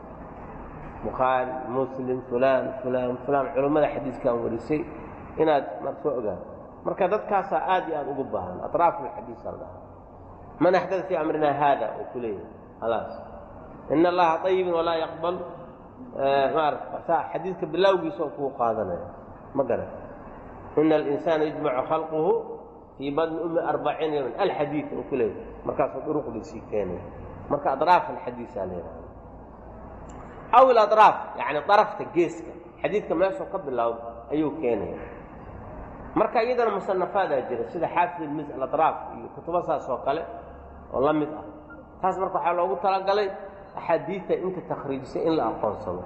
bukhaari muslim fulaan fulaan fulaan culammada xadiidkan warisay inaad mar soo ogaato marka dadkaasaa aad iyo aad ugu baahan atraafu alxadiis al dhaha man axdada fii amrinaa haada uu ku leeyahay khalaas in allaha ayibin walaa yaqbal maarata xadiidka bilowgiisa oo kuu qaadanaya ma garan ina alinsaana yujmacu khalquhu fii badni ummi arbaciina yawman alxadiid uu ku leeyahay markaasuu duruqdiisii keenaya marka atraaf alxadiisaa leedahay aw alatraaf yacni darafta geeska xadiidka meeshuu ka bilowda ayuu keenaya marka iyadana musanafaadaa jira sida xaafid ilmiz alatraaf iyo kutubo saas oo kale oo la mid ah taas marka waxaa loogu talagalay axaadiidta inta takhriijisay in la aqoonsado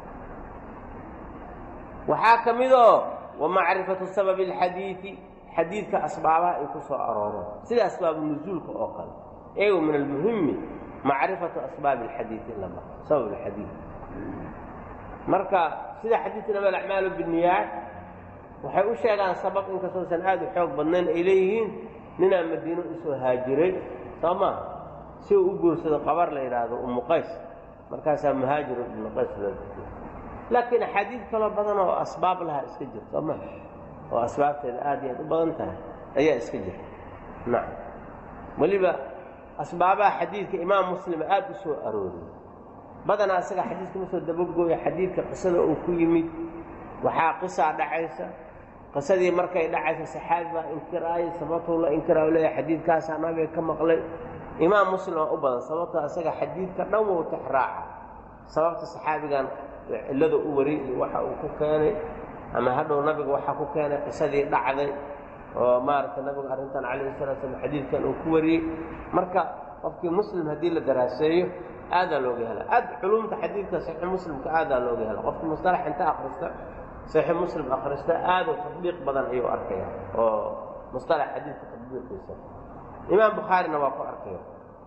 waxaa ka mid oo wa macrifatu sababi alxadiidi xadiidka asbaabaha ay ku soo arooreen sida asbaabu nuzuulka oo kale eego min almuhimi macrifatu asbaabi alxadiidi in la maqo sabab alxadiid marka sida xadiidka inama alacmaalu binniyaat waxay u sheegaan sabab inkastoosan aad u xoog badnayn ay leeyihiin ninaa madiino usoo haajiray soo maa si uu u guursado qabar la yidhaahdo ummu qays markaasaa muhaajiru ibnu qays loo bixiyo laakiin axaadiid kaloo badan oo asbaab laha iska jirta soo maa oo asbaabteeda aad iyo aad u badan tahay ayaa iska jirta nacam weliba asbaabaha xadiidka imaam muslima aad u soo arooriyey badanaa isaga xadiidka ma soo dabagooya xadiidka qisada uu ku yimid waxaa qisaa dhacaysa qisadii markay dhacaysa saxaabi baa inkiraayay sababtuu la inkiraayo leeyahay xadiidkaasaa nabiga ka maqlay imaam muslim waa u badan sababtoo isaga xadiidka dhan wou tixraaca sababta saxaabigan cillada u wariyey iyo waxa uu ku keenay ama hadhow nabiga waxaa ku keenay qisadii dhacday oo maaragtay nabigu arrintan calayhi salatu slam xadiidkan uu ku wariyey marka qofkii muslim haddii la daraaseeyo aadaa looga hela aad culumta xadiidka saxiix muslimka aadaa looga hela qofki mustalax inta akrista saxiix muslim akhrista aaduu tatbiiq badan ayuu arkaya oo mustalax xadiidka tatbiiqiisa imaam bukhaarina waa ku arkaya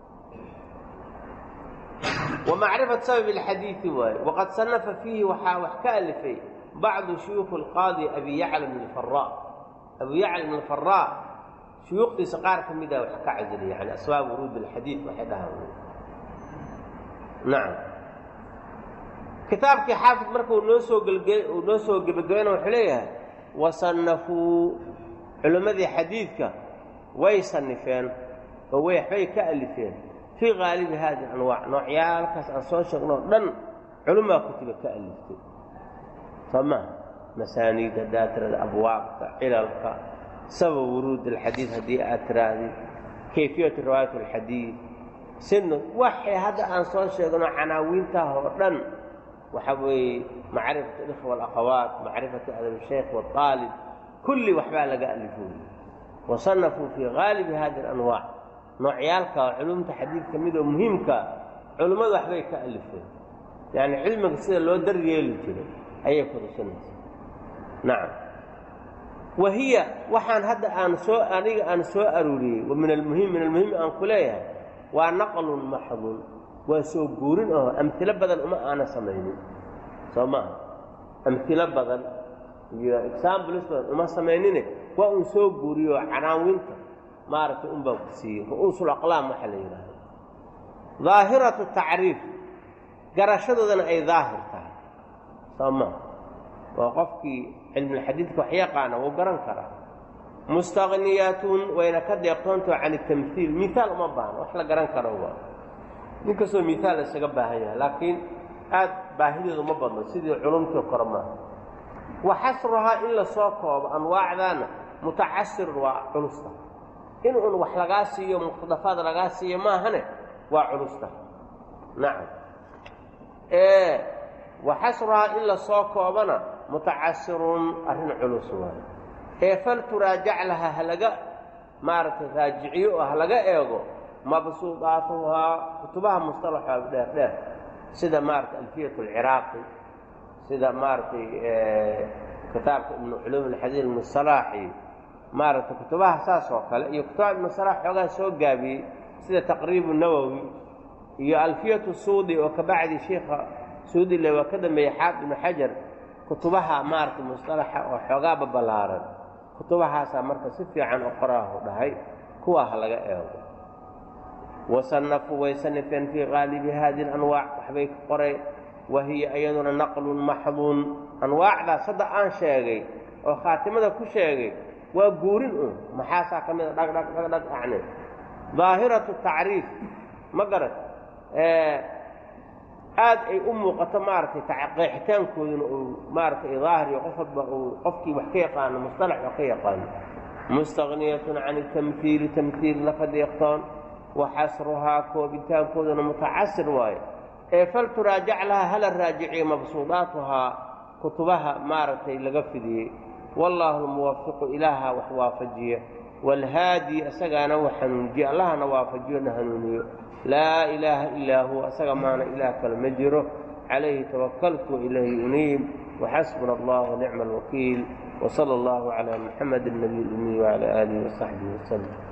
ومعرفة سبب الحديث واي وقد صنف فيه وحا وحكى لفي بعض شيوخ القاضي أبي يعلى بن الفراء أبو يعلى بن الفراء شيوخ في سقار كمدة وحكى عزلي يعني أسباب ورود الحديث وحدها نعم كتاب حافظ مركو ونوسو ونوسو قبقوين وحليها وصنفوا علماء حديثك ويصنفين هو يحبي كألفين في غالب هذه الأنواع نوعيال كاس أنصار شغلون لن علماء كتب كألفتين فما مسانيد داتر الأبواب علالك سبب ورود الحديث هذه أترادي كيفية رواية الحديث سن وحي هذا أنصار شغلون عناوين تهورن وحبي معرفة الإخوة والأخوات معرفة أدب الشيخ والطالب كل وحبال ألفون وصنفوا في غالب هذه الأنواع نوعيالك علوم تحديث كميدة مهمك علماء وحبي كألفين يعني علمك سيدة لو در يلجل أي كرسنة نعم وهي وحان هذا أن سوء أن سوء أروري ومن المهم من المهم أن كلها ونقل محض وسو قورين أو أمثلة بدل أما أنا سمعيني سمع أمثلة بدل examples بدل أما سمعيني وأن سو قوريو عناوين ما عرفت أم بوكسي رؤوس الأقلام محلية ظاهرة التعريف قرشدنا أي ظاهر تاع سمع وقفك علم الحديث وحيقانا وقرن كرا مستغنيات وين كد يقتنتوا عن التمثيل مثال ما بان وحلا قرن كرا هو نكسو مثال اسغا هي لكن اد باهيده ما بدنا سيدي علومته كرما وحصرها الا سوكوب انواع ذانا متعسر وعلوسته إن أن وحلقاسي ومقتضفات لقاسي ما هنا وعلوسته نعم إيه وحصرها إلا صوكوبنا متعسر أرن علوسها إيه فلتراجع لها هلقاء مارت راجعيو هلقاء إيغو مبسوطاتها كتبها مصطلحة بدار ده سيدا مارت ألفية العراقي سيدا مارت إيه كتاب ابن علوم الحديث المصطلحي مارت كتبها أساس وكلا يكتب المصطلح حقا سوق جابي سيدا تقريب النووي هي ألفية السودي وكبعد شيخ سودي اللي وكذا ميحاب بن حجر كتبها مارت مصطلح وحقا ببلارا كتبها سامرت سفي عن أقراه دهي كواها لغا إيوه وصنفوا ويصنفين في غالب هذه الأنواع وحبيك قري وهي أيضا نقل محض أنواع لا صدق عن شيء وخاتمة كل شيء وقورين محاسا كمية دق دق دق دق يعني ظاهرة التعريف ما قرأت آد أي أمو قطمارتي تعقيحتان كودن مارتي ظاهري وقفت وقفتي وحقيقة مصطلح وحقيقة مستغنية عن التمثيل تمثيل لقد يقطان وحصرها كوبتان كودن متعسر واي فلتراجع لها هل الراجعي مبسوطاتها كتبها مارتي لقفدي والله الموفق إلها وحوافجيه والهادي أسقى نوحنجي الله نوافجيه نهنونيه لا إله إلا هو أسقى معنا إله كالمجره عليه توكلت وإليه أنيب وحسبنا الله ونعم الوكيل وصلى الله على محمد النبي الأمي وعلى آله وصحبه وسلم.